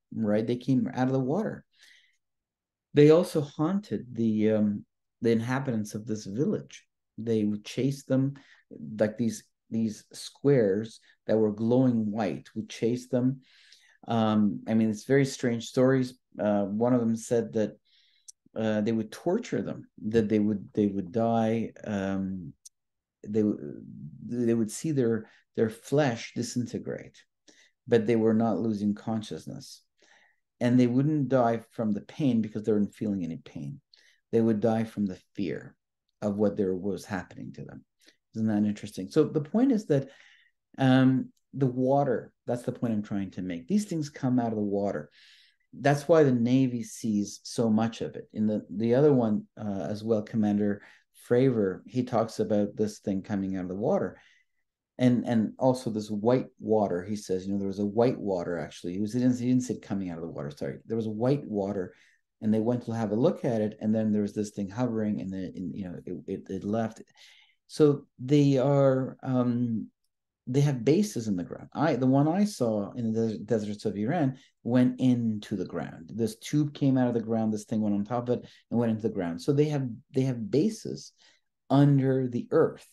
right? They came out of the water. They also haunted the um, the inhabitants of this village. They would chase them, like these these squares that were glowing white would chase them. Um, I mean, it's very strange stories. Uh, one of them said that uh, they would torture them, that they would they would die. Um, they they would see their their flesh disintegrate, but they were not losing consciousness. And they wouldn't die from the pain because they weren't feeling any pain. They would die from the fear of what there was happening to them. Isn't that interesting? So the point is that um, the water, that's the point I'm trying to make. These things come out of the water. That's why the Navy sees so much of it. In the, the other one uh, as well, Commander Fravor, he talks about this thing coming out of the water. And and also this white water, he says, you know, there was a white water actually. He, was, he, didn't, he didn't say coming out of the water, sorry. There was a white water, and they went to have a look at it, and then there was this thing hovering, and then, you know, it, it, it left. So they are, um, they have bases in the ground. I The one I saw in the deserts of Iran went into the ground. This tube came out of the ground, this thing went on top of it and went into the ground. So they have, they have bases under the earth.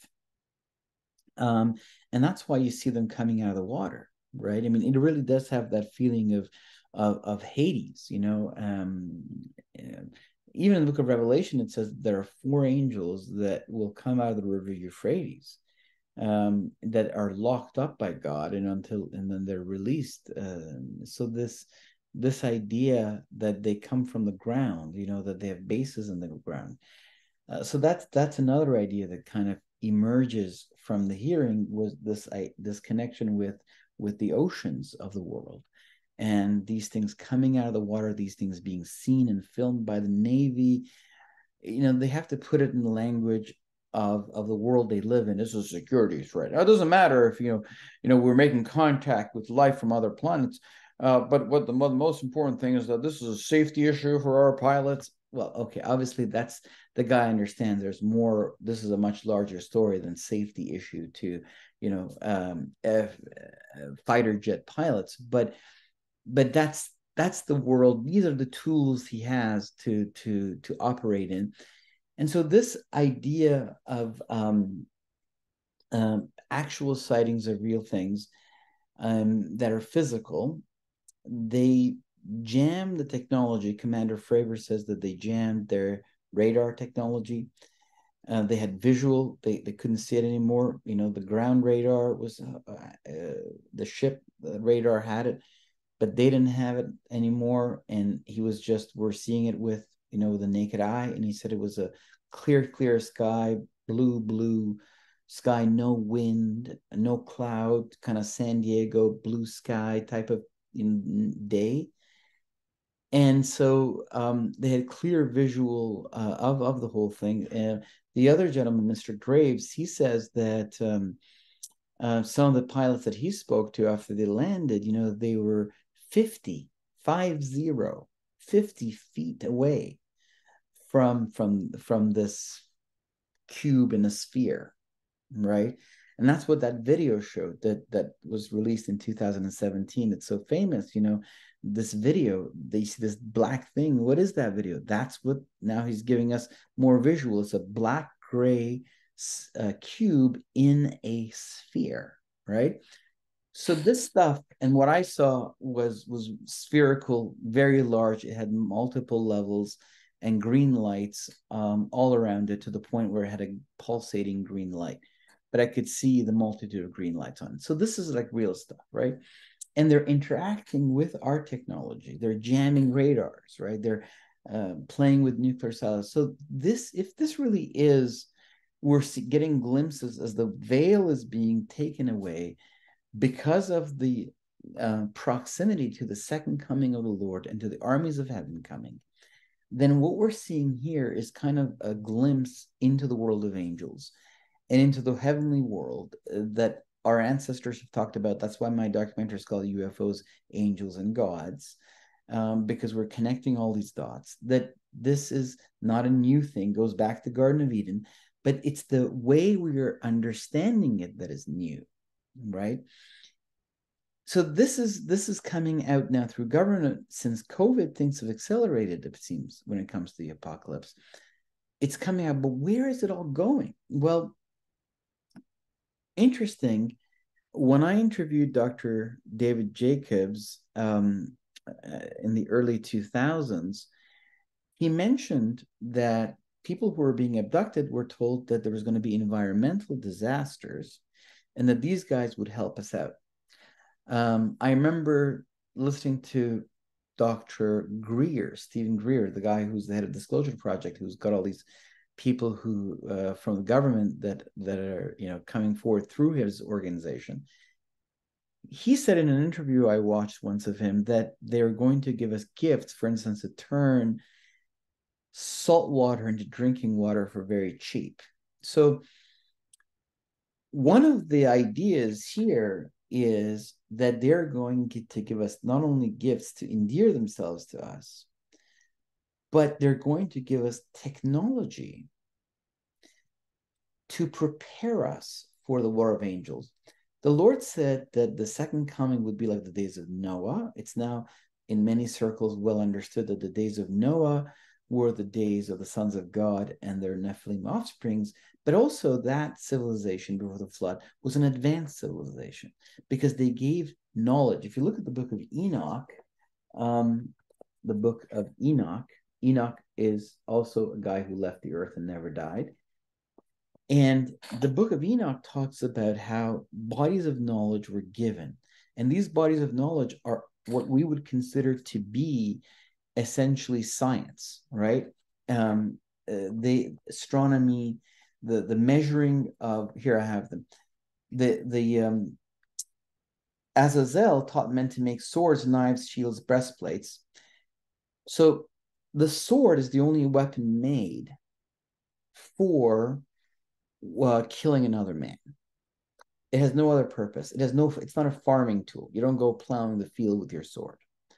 Um, and that's why you see them coming out of the water, right? I mean, it really does have that feeling of of, of Hades, you know. Um, even in the book of Revelation, it says there are four angels that will come out of the river Euphrates, um, that are locked up by God, and until and then they're released. Uh, so this this idea that they come from the ground, you know, that they have bases in the ground. Uh, so that's that's another idea that kind of emerges from the hearing, was this I, this connection with with the oceans of the world, and these things coming out of the water, these things being seen and filmed by the Navy. You know, they have to put it in the language of of the world they live in. This is a security threat. Now, it doesn't matter if you know you know we're making contact with life from other planets, uh, but what the, the most important thing is that this is a safety issue for our pilots. Well, okay, obviously that's the guy understands there's more, this is a much larger story than safety issue to, you know, um, F, uh, fighter jet pilots. But but that's that's the world. These are the tools he has to to to operate in. And so this idea of um, um, actual sightings of real things um, that are physical, they jammed the technology. Commander Fravor says that they jammed their radar technology. Uh, they had visual, they, they couldn't see it anymore. You know, the ground radar was, uh, uh, the ship the radar had it, but they didn't have it anymore. And he was just, we're seeing it with, you know, the naked eye. And he said it was a clear, clear sky, blue, blue sky, no wind, no cloud, kind of San Diego blue sky type of day. And so um, they had clear visual uh, of, of the whole thing. And the other gentleman, Mister Graves, he says that um, uh, some of the pilots that he spoke to after they landed, you know, they were fifty, five zero, fifty feet away from, from, from this cube in a sphere, right? And that's what that video showed that that was released in two thousand seventeen. It's so famous, you know, this video, they see this black thing. What is that video? That's what, now he's giving us more visual. It's a black gray uh, cube in a sphere, right? So this stuff, and what I saw was was spherical, very large. It had multiple levels and green lights um, all around it, to the point where it had a pulsating green light. But I could see the multitude of green lights on it. So this is like real stuff, right? And they're interacting with our technology. They're jamming radars, right? They're uh, playing with nuclear silos. So this, if this really is, we're getting glimpses as the veil is being taken away because of the uh, proximity to the second coming of the Lord and to the armies of heaven coming, then what we're seeing here is kind of a glimpse into the world of angels and into the heavenly world that our ancestors have talked about. That's why my documentary is called U F Os, Angels, and Gods, um, because we're connecting all these dots, that this is not a new thing, goes back to the Garden of Eden, but it's the way we are understanding it that is new, right? So this is this is coming out now through government, since COVID, things have accelerated, it seems, when it comes to the apocalypse. It's coming out, but where is it all going? Well, interesting. When I interviewed Doctor David Jacobs um, in the early two thousands, he mentioned that people who were being abducted were told that there was going to be environmental disasters and that these guys would help us out. Um, I remember listening to Doctor Greer, Stephen Greer, the guy who's the head of Disclosure Project, who's got all these people who uh, from the government that that are you know coming forward through his organization. He said in an interview I watched once of him that they're going to give us gifts, for instance, to turn salt water into drinking water for very cheap. So one of the ideas here is that they're going to give us not only gifts to endear themselves to us, but they're going to give us technology to prepare us for the war of angels. The Lord said that the second coming would be like the days of Noah. It's now in many circles well understood that the days of Noah were the days of the sons of God and their Nephilim offsprings, but also that civilization before the flood was an advanced civilization because they gave knowledge. If you look at the book of Enoch, um, the book of Enoch, Enoch is also a guy who left the earth and never died. And the book of Enoch talks about how bodies of knowledge were given. And these bodies of knowledge are what we would consider to be essentially science, right? Um, uh, the astronomy, the, the measuring of, here I have them. The, the um, Azazel taught men to make swords, knives, shields, breastplates. So the sword is the only weapon made for Uh, killing another man. It has no other purpose. It has no, it's not a farming tool. You don't go plowing the field with your sword.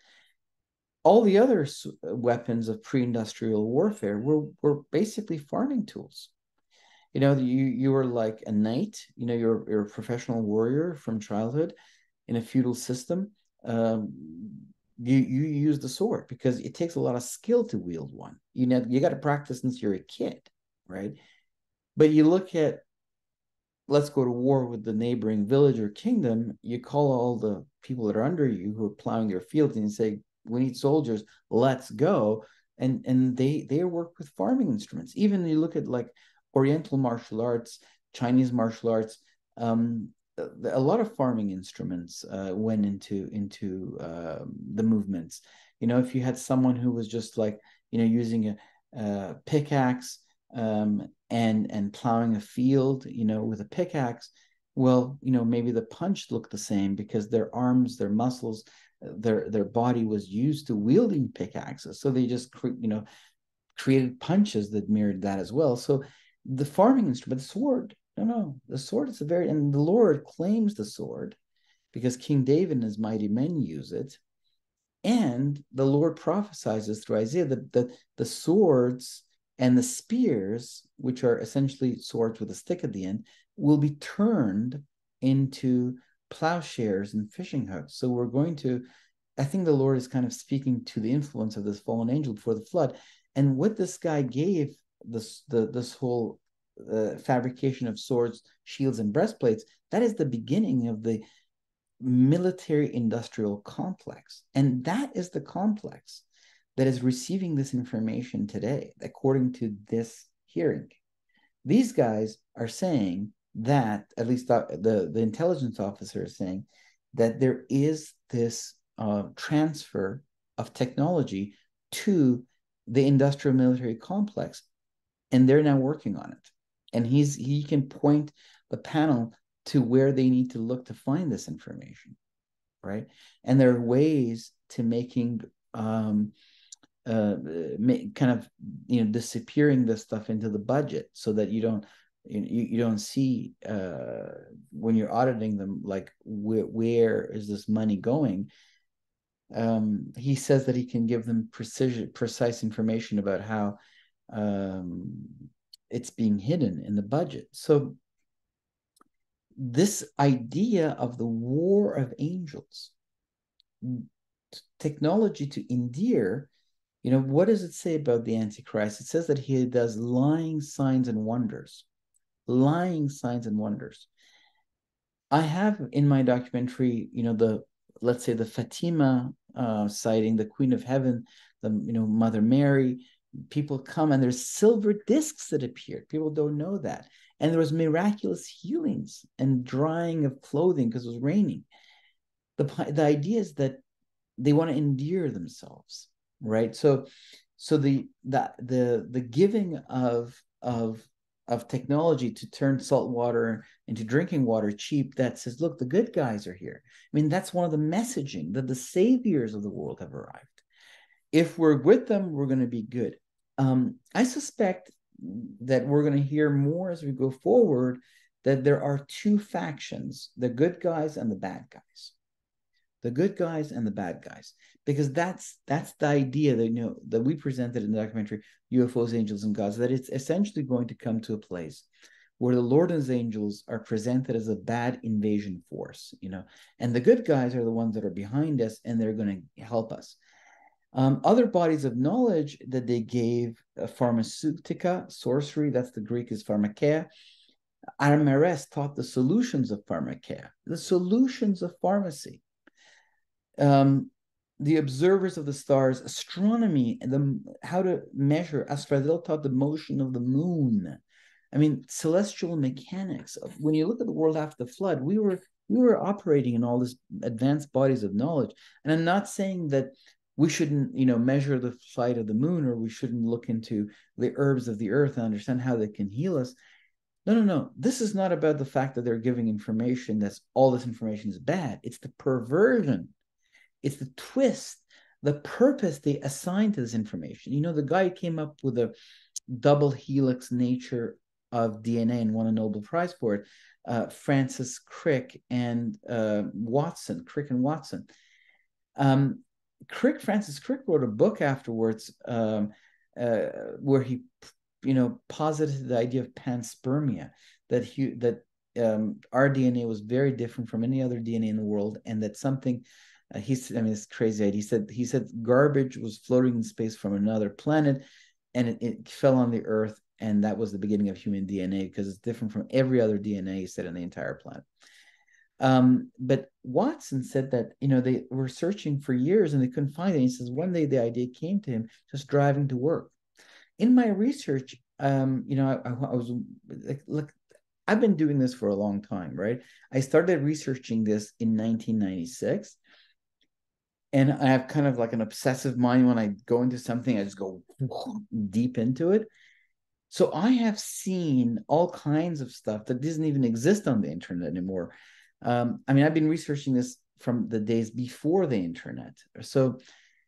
All the other weapons of pre-industrial warfare were, were basically farming tools. You know, you, you were like a knight, you know, you're, you're a professional warrior from childhood in a feudal system. Um, you, you use the sword because it takes a lot of skill to wield one. You know, you got to practice since you're a kid, right? But you look at, let's go to war with the neighboring village or kingdom, you call all the people that are under you who are plowing your fields and you say, we need soldiers, let's go. And, and they, they work with farming instruments. Even you look at like Oriental martial arts, Chinese martial arts, um, a lot of farming instruments uh, went into, into uh, the movements. You know, if you had someone who was just like, you know, using a, a pickaxe, um, and and plowing a field, you know, with a pickaxe, well, you know, maybe the punch looked the same because their arms, their muscles, their their body was used to wielding pickaxes, so they just you know created punches that mirrored that as well. So the farming instrument, the sword, no, no, the sword is a very, and the Lord claims the sword because King David and his mighty men use it, and the Lord prophesies through Isaiah that the, the swords and the spears, which are essentially swords with a stick at the end, will be turned into plowshares and fishing hooks. So we're going to, I think the Lord is kind of speaking to the influence of this fallen angel before the flood. And what this guy gave, this, the, this whole uh, fabrication of swords, shields, and breastplates, that is the beginning of the military industrial complex. And that is the complex that is receiving this information today, according to this hearing. These guys are saying that, at least the, the, the intelligence officer is saying, that there is this uh, transfer of technology to the industrial military complex, and they're now working on it. And he's he can point the panel to where they need to look to find this information, right? And there are ways to making um, uh, kind of, you know, disappearing this stuff into the budget so that you don't, you, you don't see uh, when you're auditing them, like wh where is this money going? Um, he says that he can give them precision, precise information about how um, it's being hidden in the budget. So this idea of the war of angels, technology to endear, you know, what does it say about the Antichrist? It says that he does lying signs and wonders, lying signs and wonders. I have in my documentary, you know, the, let's say the Fatima uh, sighting, the Queen of Heaven, the, you know, Mother Mary. People come and there's silver discs that appeared. People don't know that. And there was miraculous healings and drying of clothing because it was raining. The, the idea is that they want to endear themselves, right? So, so the the the the giving of of of technology to turn salt water into drinking water cheap, that says, look, the good guys are here. I mean, that's one of the messaging, that the saviors of the world have arrived. If we're with them, we're going to be good. Um, I suspect that we're going to hear more as we go forward, that there are two factions, the good guys and the bad guys. The good guys and the bad guys, because that's that's the idea that, you know, that we presented in the documentary U F Os, Angels, and Gods, that it's essentially going to come to a place where the Lord and his angels are presented as a bad invasion force, you know, and the good guys are the ones that are behind us and they're going to help us. Um, other bodies of knowledge that they gave, uh, pharmaceutica, sorcery, that's the Greek is pharmakeia. Aramares taught the solutions of pharmakeia, the solutions of pharmacy. Um, the observers of the stars, astronomy, and the how to measure. Astradil taught the motion of the moon. I mean, celestial mechanics. When you look at the world after the flood, we were we were operating in all these advanced bodies of knowledge. And I'm not saying that we shouldn't, you know, measure the flight of the moon, or we shouldn't look into the herbs of the earth and understand how they can heal us. No, no, no. This is not about the fact that they're giving information that's all this information is bad. It's the perversion. It's the twist, the purpose they assign to this information. You know, the guy came up with a double helix nature of D N A and won a Nobel Prize for it, uh, Francis Crick and uh, Watson, Crick and Watson. Um, Crick, Francis Crick wrote a book afterwards um, uh, where he, you know, posited the idea of panspermia, that he, that um, our D N A was very different from any other D N A in the world, and that something, uh, he's, I mean, it's crazy. He said, he said garbage was floating in space from another planet, and it, it fell on the Earth, and that was the beginning of human D N A because it's different from every other D N A, he said, on the entire planet. Um, but Watson said that, you know, they were searching for years and they couldn't find it. He says one day the idea came to him just driving to work. In my research, um, you know, I, I was like, look, I've been doing this for a long time, right? I started researching this in nineteen ninety-six. And I have kind of like an obsessive mind. When I go into something, I just go deep into it. So I have seen all kinds of stuff that doesn't even exist on the internet anymore. Um, I mean, I've been researching this from the days before the internet. So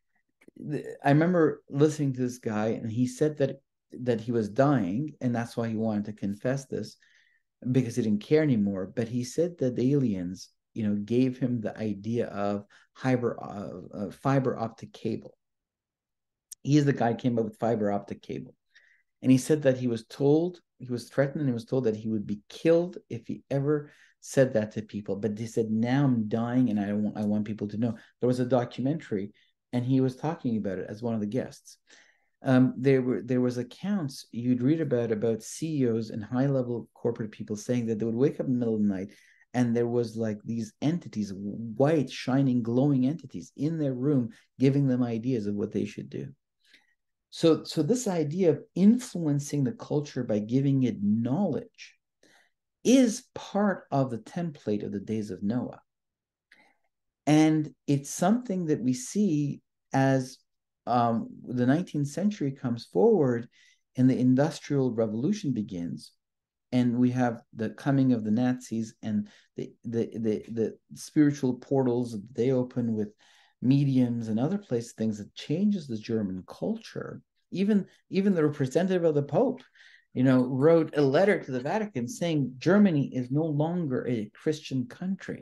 I remember listening to this guy, and he said that that he was dying, and that's why he wanted to confess this, because he didn't care anymore. But he said that the aliens, you know, gave him the idea of fiber, uh, uh, fiber optic cable. He is the guy who came up with fiber optic cable. And he said that he was told, he was threatened, and he was told that he would be killed if he ever said that to people. But he said, now I'm dying and I want, I want people to know. There was a documentary and he was talking about it as one of the guests. Um, there were there was accounts you'd read about, about C E Os and high-level corporate people saying that they would wake up in the middle of the night and there was like these entities, white, shining, glowing entities in their room, giving them ideas of what they should do. So, so this idea of influencing the culture by giving it knowledge is part of the template of the days of Noah. And it's something that we see as um, the nineteenth century comes forward and the Industrial Revolution begins. And we have the coming of the Nazis and the, the, the, the spiritual portals that they open with mediums and other places, things that changes the German culture. Even, even the representative of the Pope, you know, wrote a letter to the Vatican saying Germany is no longer a Christian country.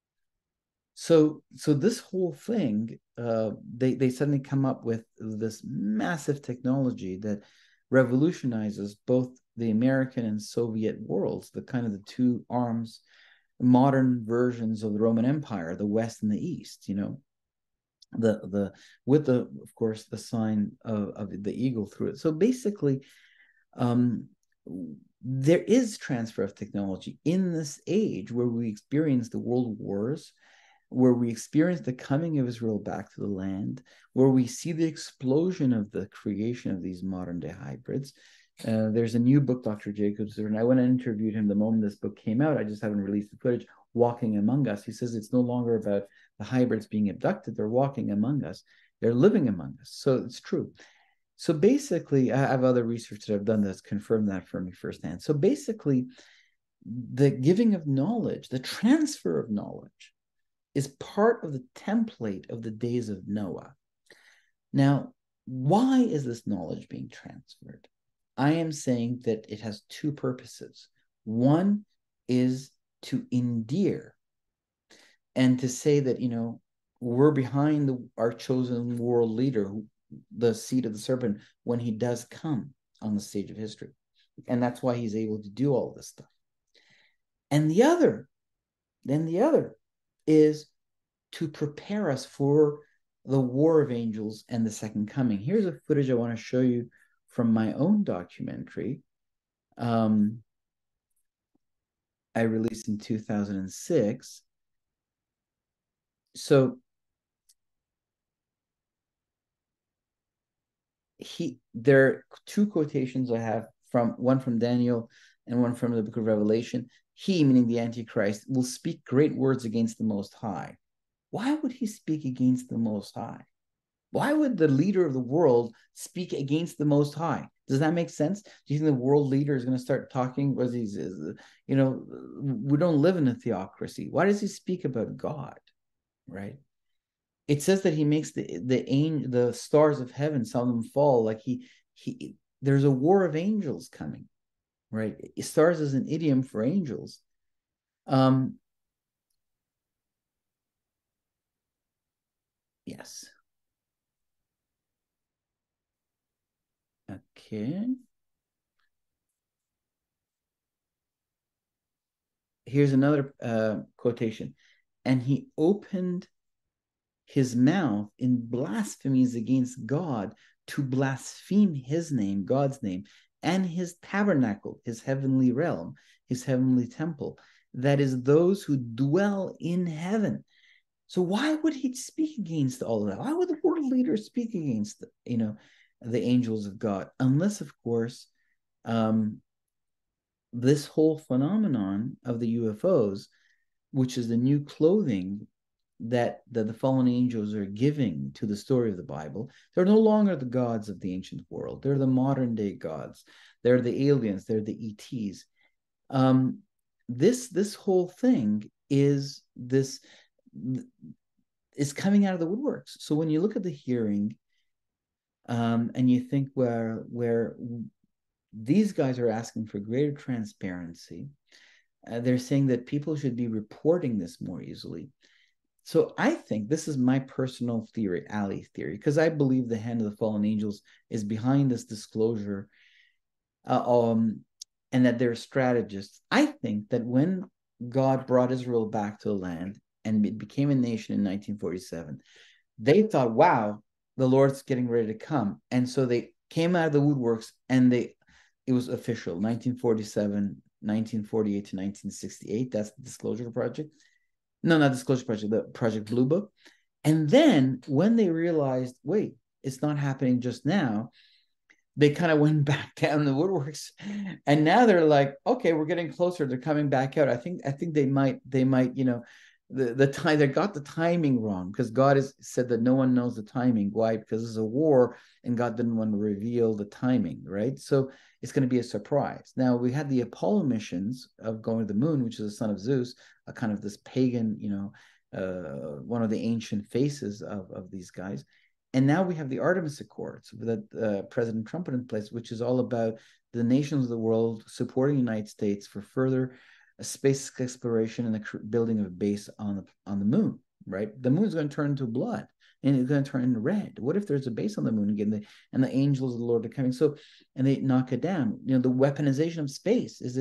So, so this whole thing, uh, they, they suddenly come up with this massive technology that revolutionizes both the American and Soviet worlds, the kind of the two arms modern versions of the Roman Empire, the West and the East, you know, the the with the of course the sign of, of the eagle through it. So basically, um, there is transfer of technology in this age where we experience the world wars, where we experience the coming of Israel back to the land, where we see the explosion of the creation of these modern day hybrids. Uh, there's a new book, Doctor Jacobs, and I went and interviewed him the moment this book came out. I just haven't released the footage. Walking Among Us. He says it's no longer about the hybrids being abducted. They're walking among us. They're living among us. So it's true. So basically, I have other research that I've done that's confirmed that for me firsthand. So basically, the giving of knowledge, the transfer of knowledge, is part of the template of the days of Noah. Now, why is this knowledge being transferred? I am saying that it has two purposes. One is to endear and to say that, you know, we're behind the, our chosen world leader, the seed of the serpent, when he does come on the stage of history. And that's why he's able to do all this stuff. And the other, then the other is to prepare us for the war of angels and the second coming. Here's a footage I want to show you from my own documentary. Um, I released in two thousand six. So he, there are two quotations I have from, one from Daniel and one from the book of Revelation. He, meaning the Antichrist, will speak great words against the Most High. Why would he speak against the Most High? Why would the leader of the world speak against the Most High? Does that make sense? Do you think the world leader is going to start talking? Was he, you know, we don't live in a theocracy. Why does he speak about God, right? It says that he makes the the angel, the stars of heaven, some of them fall. Like he he, there's a war of angels coming, right? Stars is an idiom for angels. Um, yes. Okay. Here's another uh, quotation. And he opened his mouth in blasphemies against God to blaspheme his name, God's name, and his tabernacle, his heavenly realm, his heavenly temple. That is those who dwell in heaven. So why would he speak against all of that? Why would the world leader speak against, you know, the angels of God? Unless, of course, um, this whole phenomenon of the U F Os, which is the new clothing that, that the fallen angels are giving to the story of the Bible, they're no longer the gods of the ancient world. They're the modern day gods. They're the aliens. They're the E Ts. Um, this, this whole thing is this is coming out of the woodworks. So when you look at the hearing, um, and you think where where these guys are asking for greater transparency, uh, they're saying that people should be reporting this more easily. So I think this is my personal theory, Ali theory, because I believe the hand of the fallen angels is behind this disclosure, uh, um, and that they're strategists. I think that when God brought Israel back to the land and it became a nation in nineteen forty-seven, they thought, wow, the Lord's getting ready to come. And so they came out of the woodworks and they, it was official, nineteen forty-seven, nineteen forty-eight to nineteen sixty-eight. That's the Disclosure Project. No, not Disclosure Project, the Project Blue Book. And then when they realized, wait, it's not happening just now, they kind of went back down the woodworks. And now they're like, okay, we're getting closer. They're coming back out. I think, I think they might, they might, you know, the, the time, they got the timing wrong, because God has said that no one knows the timing. Why? Because it's a war and God didn't want to reveal the timing, right? So it's going to be a surprise. Now, we had the Apollo missions of going to the moon, which is the son of Zeus, a kind of this pagan, you know, uh, one of the ancient faces of, of these guys. And now we have the Artemis Accords that uh, President Trump put in place, which is all about the nations of the world supporting the United States for further space exploration and the building of a base on the, on the moon, right? The moon is going to turn into blood and it's going to turn into red. What if there's a base on the moon again, the, and the angels of the Lord are coming? So, and they knock it down. You know, the weaponization of space is it,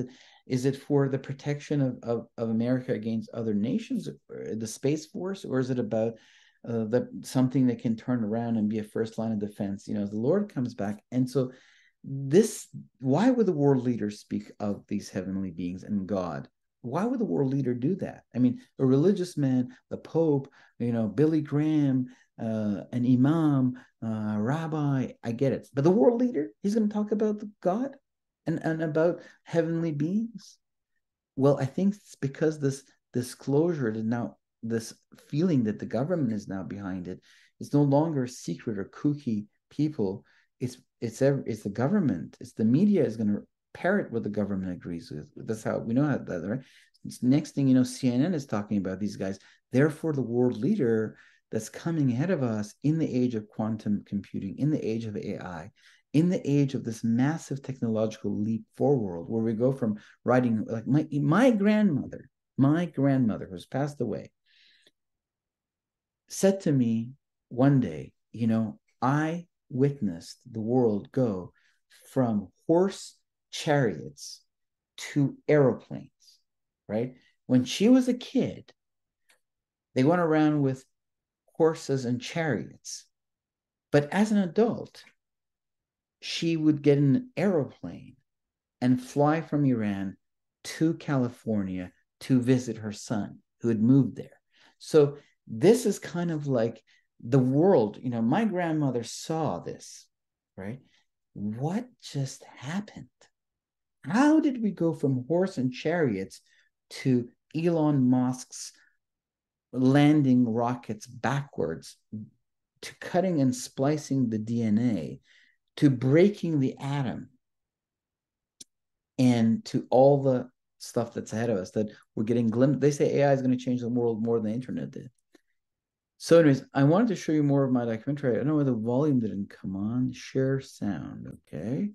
Is it for the protection of, of, of America against other nations, the Space Force, or is it about uh, the, something that can turn around and be a first line of defense, you know, as the Lord comes back? And so this, why would the world leaders speak of these heavenly beings and God? Why would the world leader do that? I mean, a religious man, the Pope, you know, Billy Graham, uh, an imam, uh, a rabbi, I get it. But the world leader, he's going to talk about God and, and about heavenly beings. Well, I think it's because this disclosure is now, this feeling that the government is now behind it, it's no longer secret or kooky people. It's it's it's the government. It's the media is going to parrot what the government agrees with. That's how we know how that, right? It's next thing you know, C N N is talking about these guys. Therefore, the world leader that's coming ahead of us in the age of quantum computing, in the age of A I, in the age of this massive technological leap forward, where we go from writing, like my my grandmother, my grandmother who's passed away, said to me one day, you know, I witnessed the world go from horse chariots to aeroplanes, right? When she was a kid, they went around with horses and chariots. But as an adult, she would get in an aeroplane and fly from Iran to California to visit her son who had moved there. So this is kind of like the world, you know, my grandmother saw this, right? What just happened? How did we go from horse and chariots to Elon Musk's landing rockets backwards, to cutting and splicing the D N A, to breaking the atom, and to all the stuff that's ahead of us that we're getting glimpsed? They say A I is going to change the world more than the internet did. So anyways, I wanted to show you more of my documentary. I don't know why the volume didn't come on. Share sound, okay?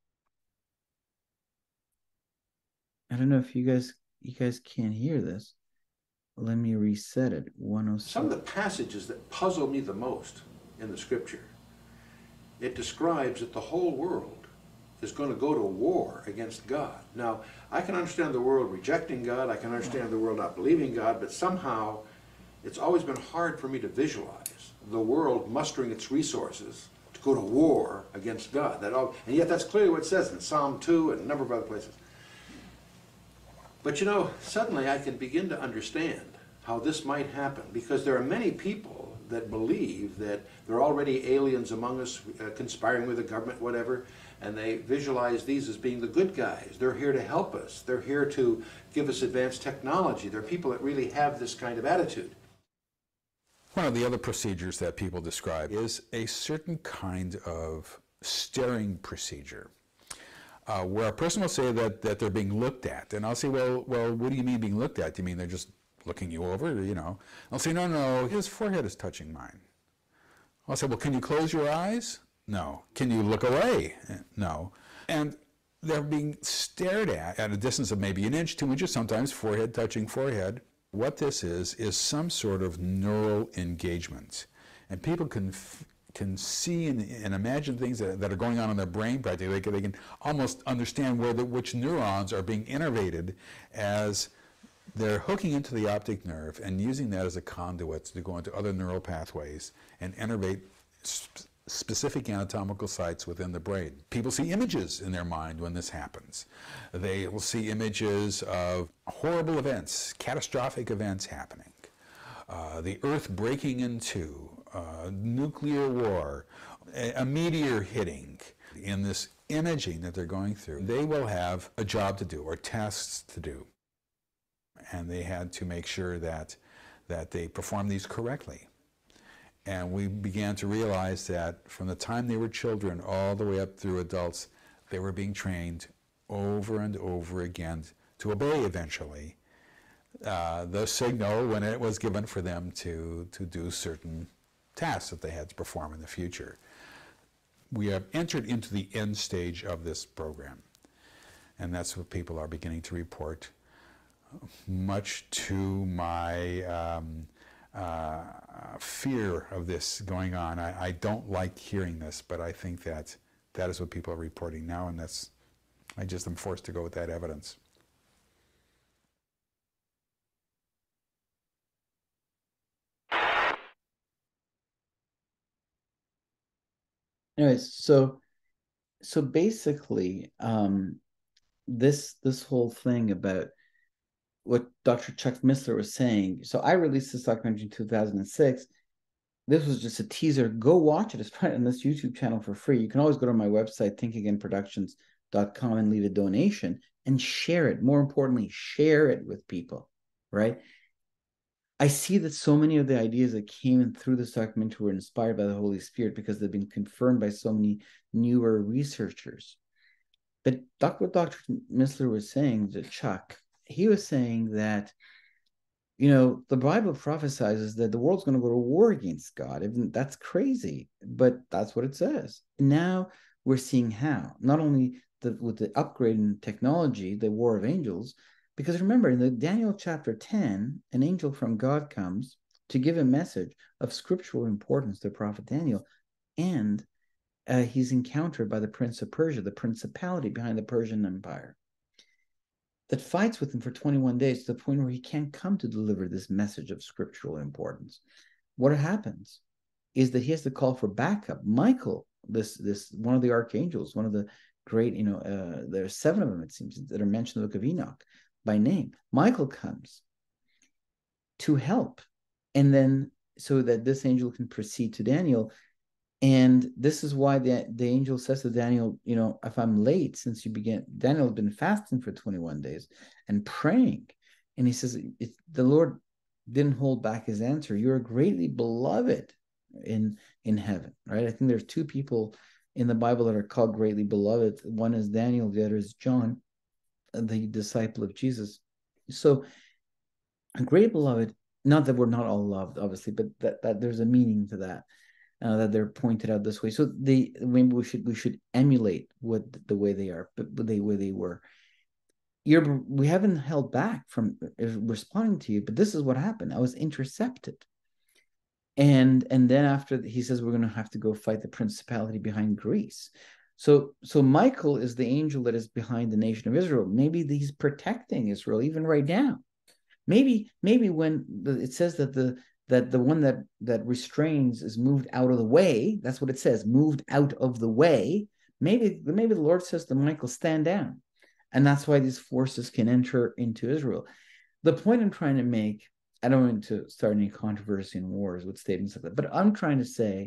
I don't know if you guys you guys can't hear this. Let me reset it. one oh six.
Some of the passages that puzzle me the most in the scripture, it describes that the whole world is going to go to war against God. Now, I can understand the world rejecting God, I can understand the world not believing God, but somehow it's always been hard for me to visualize the world mustering its resources to go to war against God. That all, and yet that's clearly what it says in Psalm two and a number of other places. But you know, suddenly I can begin to understand how this might happen, because there are many people that believe that there are already aliens among us uh, conspiring with the government, whatever, and they visualize these as being the good guys. They're here to help us. They're here to give us advanced technology. There are people that really have this kind of attitude.
One of the other procedures that people describe is a certain kind of staring procedure, uh, where a person will say that, that they're being looked at. And I'll say, well, well, what do you mean being looked at? Do you mean they're just looking you over, you know? I'll say, no, no, his forehead is touching mine. I'll say, well, can you close your eyes? No. Can you look away? No. And they're being stared at at a distance of maybe an inch, two inches, sometimes forehead touching forehead. What this is, is some sort of neural engagement. And people can can see and, and imagine things that, that are going on in their brain practically. They can, they can almost understand where the, which neurons are being innervated as they're hooking into the optic nerve and using that as a conduit to go into other neural pathways and innervate sp specific anatomical sites within the brain. People see images in their mind when this happens. They will see images of horrible events, catastrophic events happening, uh, the earth breaking in two, uh, nuclear war, a, a meteor hitting. In this imaging that they're going through, they will have a job to do or tasks to do. And they had to make sure that, that they perform these correctly. And we began to realize that from the time they were children all the way up through adults, they were being trained over and over again to obey eventually uh, the signal when it was given for them to, to do certain tasks that they had to perform in the future. We have entered into the end stage of this program, and that's what people are beginning to report, much to my um, uh, fear of this going on. I, I don't like hearing this, but I think that that is what people are reporting now, and that's, I just am forced to go with that evidence.
anyways, so so basically, um, this this whole thing about what Doctor Chuck Missler was saying. So I released this documentary in two thousand six. This was just a teaser. Go watch it. It's right on this YouTube channel for free. You can always go to my website, think again productions dot com, and leave a donation and share it. More importantly, share it with people, right? I see that so many of the ideas that came in through this documentary were inspired by the Holy Spirit because they've been confirmed by so many newer researchers. But what Doctor Missler was saying to Chuck, he was saying that, you know, the Bible prophesizes that the world's going to go to war against God. Even that's crazy, but that's what it says. Now we're seeing how, not only the, with the upgrade in technology, the war of angels, because remember, in the Daniel chapter ten, an angel from God comes to give a message of scriptural importance to the prophet Daniel, and uh, he's encountered by the prince of Persia, the principality behind the Persian Empire, that fights with him for twenty-one days to the point where he can't come to deliver this message of scriptural importance. What happens is that he has to call for backup. Michael, this this one of the archangels, one of the great, you know, uh, there are seven of them, it seems, that are mentioned in the book of Enoch by name. Michael comes to help, and then so that this angel can proceed to Daniel. And this is why the, the angel says to Daniel, you know, if I'm late since you began, Daniel has been fasting for twenty-one days and praying. And he says, it, the Lord didn't hold back his answer. You're greatly beloved in, in heaven, right? I think there's two people in the Bible that are called greatly beloved. One is Daniel, the other is John, the disciple of Jesus. So great beloved, not that we're not all loved, obviously, but that, that there's a meaning to that. Uh, that they're pointed out this way. So they maybe we should we should emulate what the way they are, but the way they were. You're we haven't held back from responding to you, but this is what happened. I was intercepted, and and then after he says we're going to have to go fight the principality behind Greece. So so Michael is the angel that is behind the nation of Israel. Maybe he's protecting Israel even right now. Maybe maybe when the, it says that the that the one that, that restrains is moved out of the way. That's what it says, moved out of the way. Maybe, maybe the Lord says to Michael, stand down. And that's why these forces can enter into Israel. The point I'm trying to make, I don't want to start any controversy and wars with statements like that, but I'm trying to say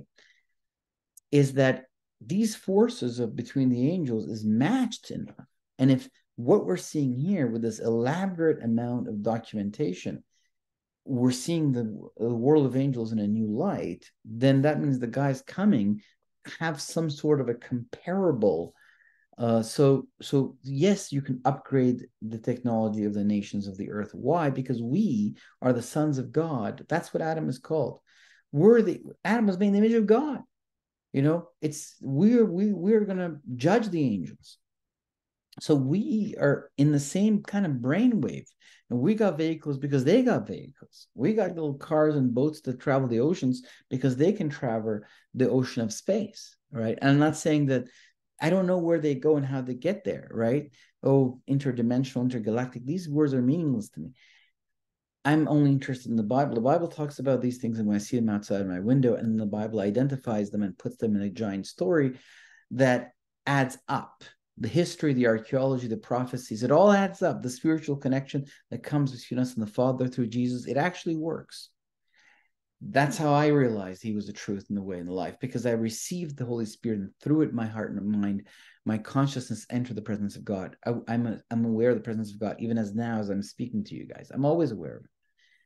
is that these forces of between the angels is matched enough. And if what we're seeing here with this elaborate amount of documentation, we're seeing the, the world of angels in a new light, then that means the guys coming have some sort of a comparable. Uh, so, so yes, you can upgrade the technology of the nations of the earth. Why? Because we are the sons of God. That's what Adam is called. We're the Adam was made in the image of God. You know, it's we're we we're gonna judge the angels. So we are in the same kind of brainwave. And we got vehicles because they got vehicles. We got little cars and boats that travel the oceans because they can travel the ocean of space, right? And I'm not saying that I don't know where they go and how they get there, right? Oh, interdimensional, intergalactic. These words are meaningless to me. I'm only interested in the Bible. The Bible talks about these things, and when I see them outside my window, and the Bible identifies them and puts them in a giant story that adds up. The history, the archaeology, the prophecies, it all adds up. The spiritual connection that comes between us and the Father through Jesus, it actually works. That's how I realized he was the truth and the way and the life, because I received the Holy Spirit, and through it, my heart and mind, my consciousness entered the presence of God. I, I'm, a, I'm aware of the presence of God, even as now as I'm speaking to you guys. I'm always aware of it.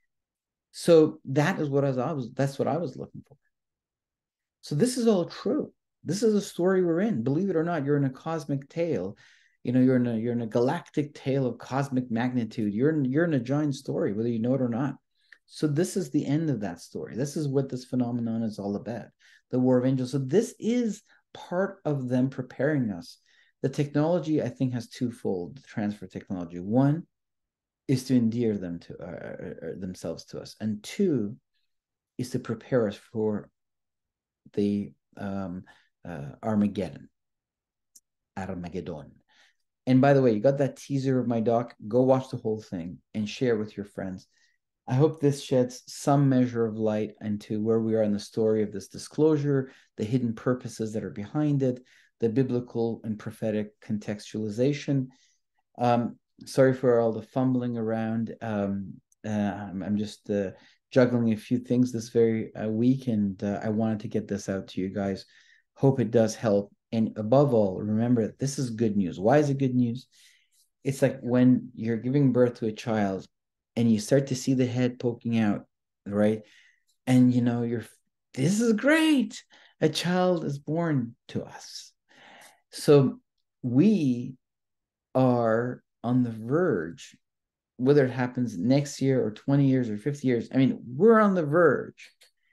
So that is what I was, I was that's what I was looking for. So this is all true. This is a story we're in. Believe it or not, you're in a cosmic tale. You know, you're in a you're in a galactic tale of cosmic magnitude. You're in, you're in a giant story, whether you know it or not. So this is the end of that story. This is what this phenomenon is all about, the War of Angels. So this is part of them preparing us. The technology, I think, has twofold, the transfer technology. One is to endear them to uh, themselves to us, and two is to prepare us for the um, uh, Armageddon, Armageddon. And by the way, you got that teaser of my doc. Go watch the whole thing and share with your friends. I hope this sheds some measure of light into where we are in the story of this disclosure, the hidden purposes that are behind it, the biblical and prophetic contextualization. Um, sorry for all the fumbling around. Um, uh, I'm, I'm just uh, juggling a few things this very uh, week, and uh, I wanted to get this out to you guys. Hope it does help. And above all, remember, this is good news. Why is it good news? It's like when you're giving birth to a child and you start to see the head poking out, right? And you know, you're, this is great. A child is born to us. So we are on the verge, whether it happens next year or twenty years or fifty years, I mean, we're on the verge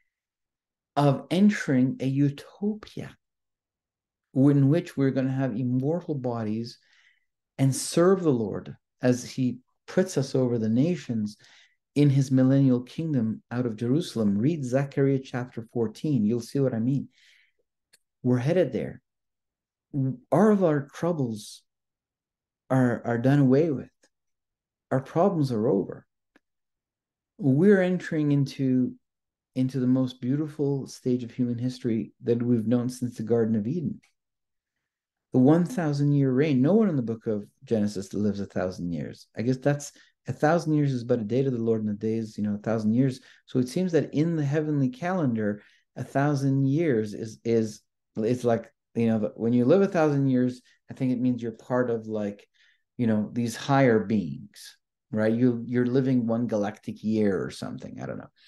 of entering a utopia in which we're going to have immortal bodies and serve the Lord as he puts us over the nations in his millennial kingdom out of Jerusalem. Read Zechariah chapter fourteen. You'll see what I mean. We're headed there. All of our troubles are, are done away with. Our problems are over. We're entering into, into the most beautiful stage of human history that we've known since the Garden of Eden. The one thousand year reign. No one in the book of Genesis lives a thousand years. I guess that's a thousand years is but a day to the Lord, and a day is, you know, a thousand years. So it seems that in the heavenly calendar, a thousand years is is it's like, you know, when you live a thousand years, I think it means you're part of, like, you know, these higher beings, right? You you're living one galactic year or something. I don't know.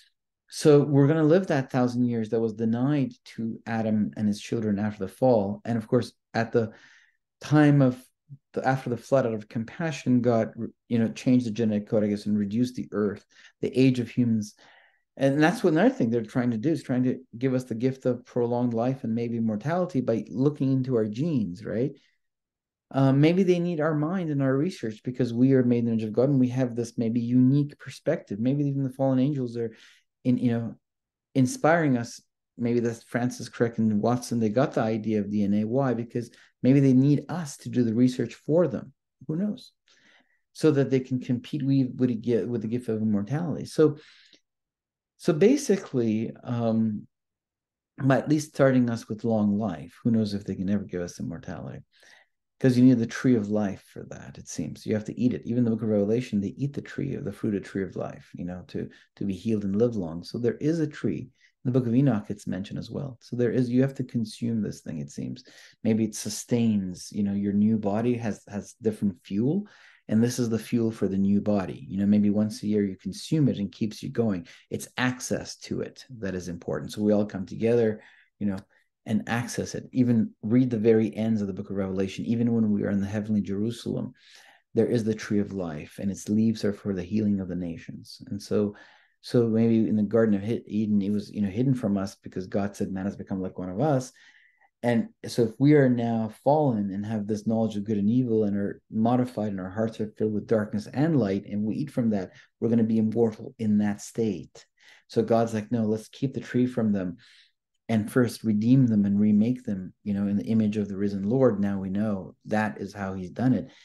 So we're going to live that thousand years that was denied to Adam and his children after the fall. And of course, at the time of the, after the flood, out of compassion, God, you know, changed the genetic code, I guess, and reduced the earth, the age of humans. And that's what another thing they're trying to do, is trying to give us the gift of prolonged life and maybe mortality by looking into our genes, right? Um, maybe they need our mind and our research because we are made in the image of God and we have this maybe unique perspective. Maybe even the fallen angels are, in, you know, inspiring us. Maybe that's Francis Crick and Watson. They got the idea of D N A. Why? Because maybe they need us to do the research for them. Who knows? So that they can compete with, with, with the gift of immortality. So, so basically, um, by at least starting us with long life, who knows if they can ever give us immortality? Because you need the tree of life for that, it seems. You have to eat it. Even the book of Revelation, they eat the tree, of the fruit of tree of life, you know, to, to be healed and live long. So there is a tree. In the book of Enoch, it's mentioned as well. So there is, you have to consume this thing, it seems. Maybe it sustains, you know, your new body has, has different fuel. And this is the fuel for the new body. You know, maybe once a year you consume it and keeps you going. It's access to it that is important. So we all come together, you know, and access it. Even read the very ends of the book of Revelation. Even when we are in the heavenly Jerusalem, there is the tree of life, and its leaves are for the healing of the nations. And so, so maybe in the Garden of Eden, it was, you know, hidden from us because God said man has become like one of us. And so if we are now fallen and have this knowledge of good and evil and are modified and our hearts are filled with darkness and light, and we eat from that, we're going to be immortal in that state. So God's like, no, let's keep the tree from them and first redeem them and remake them, you know, in the image of the risen Lord. Now we know that is how he's done it.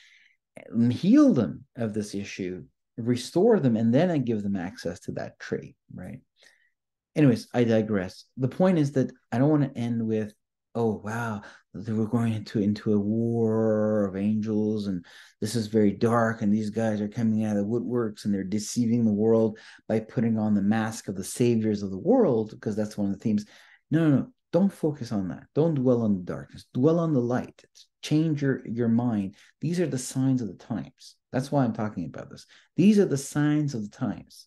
Heal them of this issue, restore them, and then I give them access to that tree, right? Anyways, I digress. The point is that I don't want to end with, oh, wow, we're going into, into a war of angels, and this is very dark, and these guys are coming out of the woodworks, and they're deceiving the world by putting on the mask of the saviors of the world, because that's one of the themes. No, no, no. Don't focus on that. Don't dwell on the darkness. Dwell on the light. Change your, your mind. These are the signs of the times. That's why I'm talking about this. These are the signs of the times.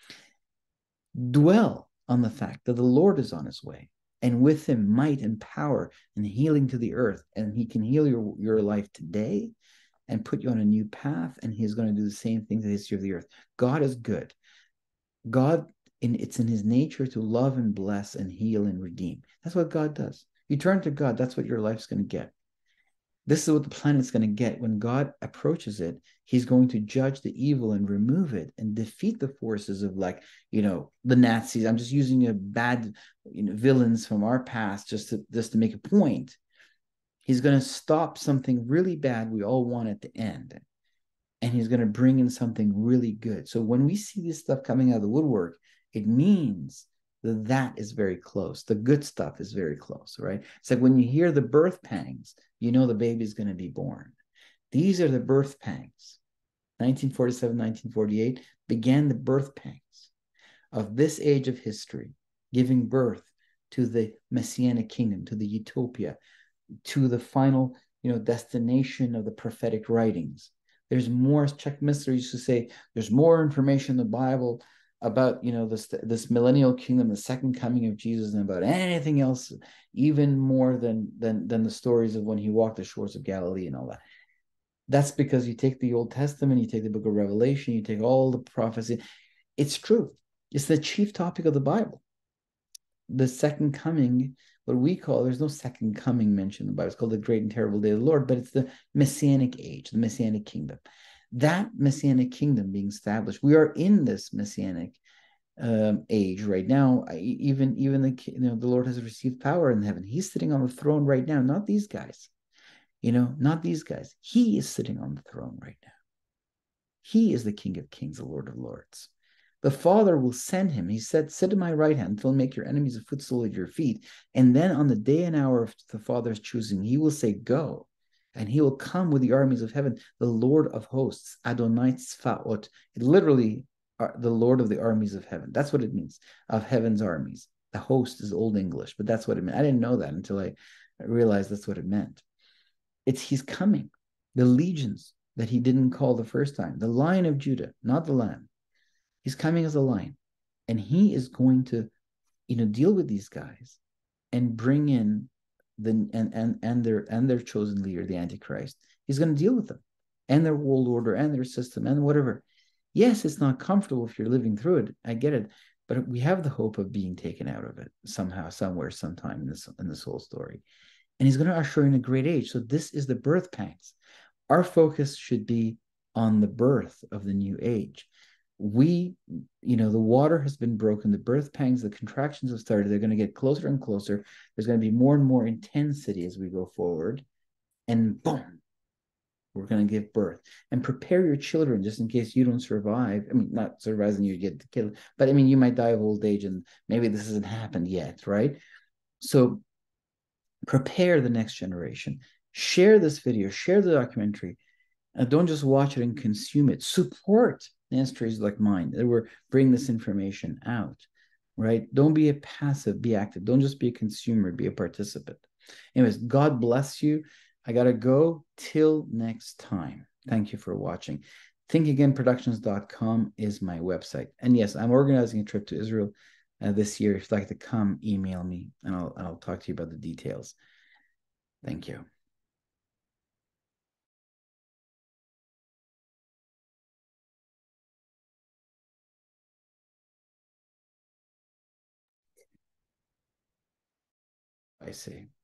Dwell on the fact that the Lord is on his way, and with him might and power and healing to the earth. And he can heal your, your life today and put you on a new path, and he's going to do the same thing to the history of the earth. God is good. God, in, it's in his nature to love and bless and heal and redeem. That's what God does. You turn to God, that's what your life's going to get. This is what the planet's going to get. When God approaches it, he's going to judge the evil and remove it and defeat the forces of, like, you know, the Nazis. I'm just using a bad, you know, villains from our past just to, just to make a point. He's going to stop something really bad we all want it to end. and he's going to bring in something really good. So when we see this stuff coming out of the woodwork, it means that that is very close. The good stuff is very close, right? It's like when you hear the birth pangs, you know the baby's going to be born. These are the birth pangs. nineteen forty-seven, nineteen forty-eight began the birth pangs of this age of history, giving birth to the Messianic kingdom, to the utopia, to the final, you know, destination of the prophetic writings. There's more. Chuck Missler used to say, there's more information in the Bible about, you know, this this millennial kingdom, the second coming of Jesus, than about anything else, even more than than than the stories of when he walked the shores of Galilee and all that. That's because you take the Old Testament, you take the book of Revelation, you take all the prophecy. It's true. It's the chief topic of the Bible. The second coming, what we call, there's no second coming mentioned in the Bible. It's called the great and terrible day of the Lord, but it's the Messianic age, the Messianic kingdom. That Messianic kingdom being established, we are in this Messianic um, age right now. I, even even the, you know, the Lord has received power in heaven. He's sitting on the throne right now, not these guys. You know, not these guys. He is sitting on the throne right now. He is the King of Kings, the Lord of Lords. The Father will send him. He said, sit at my right hand until I make your enemies a footstool at your feet. And then on the day and hour of the Father's choosing, he will say, go. And he will come with the armies of heaven, the Lord of hosts, Adonai Tzfaot. It literally, are the Lord of the armies of heaven. That's what it means, of heaven's armies. The host is Old English, but that's what it meant. I didn't know that until I realized that's what it meant. It's he's coming. The legions that he didn't call the first time, the Lion of Judah, not the Lamb. He's coming as a lion, and he is going to, you know, deal with these guys and bring in the and and and their and their chosen leader, the Antichrist. He's going to deal with them and their world order and their system and whatever. Yes, it's not comfortable if you're living through it. I get it, but we have the hope of being taken out of it somehow, somewhere, sometime in this in this whole story. And he's going to usher in a great age. So this is the birth pangs. Our focus should be on the birth of the new age. We, you know, the water has been broken, the birth pangs, the contractions have started. They're going to get closer and closer. There's going to be more and more intensity as we go forward. And boom, we're going to give birth. And prepare your children just in case you don't survive. I mean, not survive and you get killed, but I mean, you might die of old age and maybe this hasn't happened yet, right? So prepare the next generation. Share this video, share the documentary. Uh, don't just watch it and consume it. Support ministries like mine that were bringing this information out, right? Don't be a passive, be active. Don't just be a consumer, be a participant. Anyways, God bless you. I got to go. Till next time. Thank you for watching. think again productions dot com is my website. And yes, I'm organizing a trip to Israel uh, this year. If you'd like to come, email me and I'll, I'll talk to you about the details. Thank you. I see.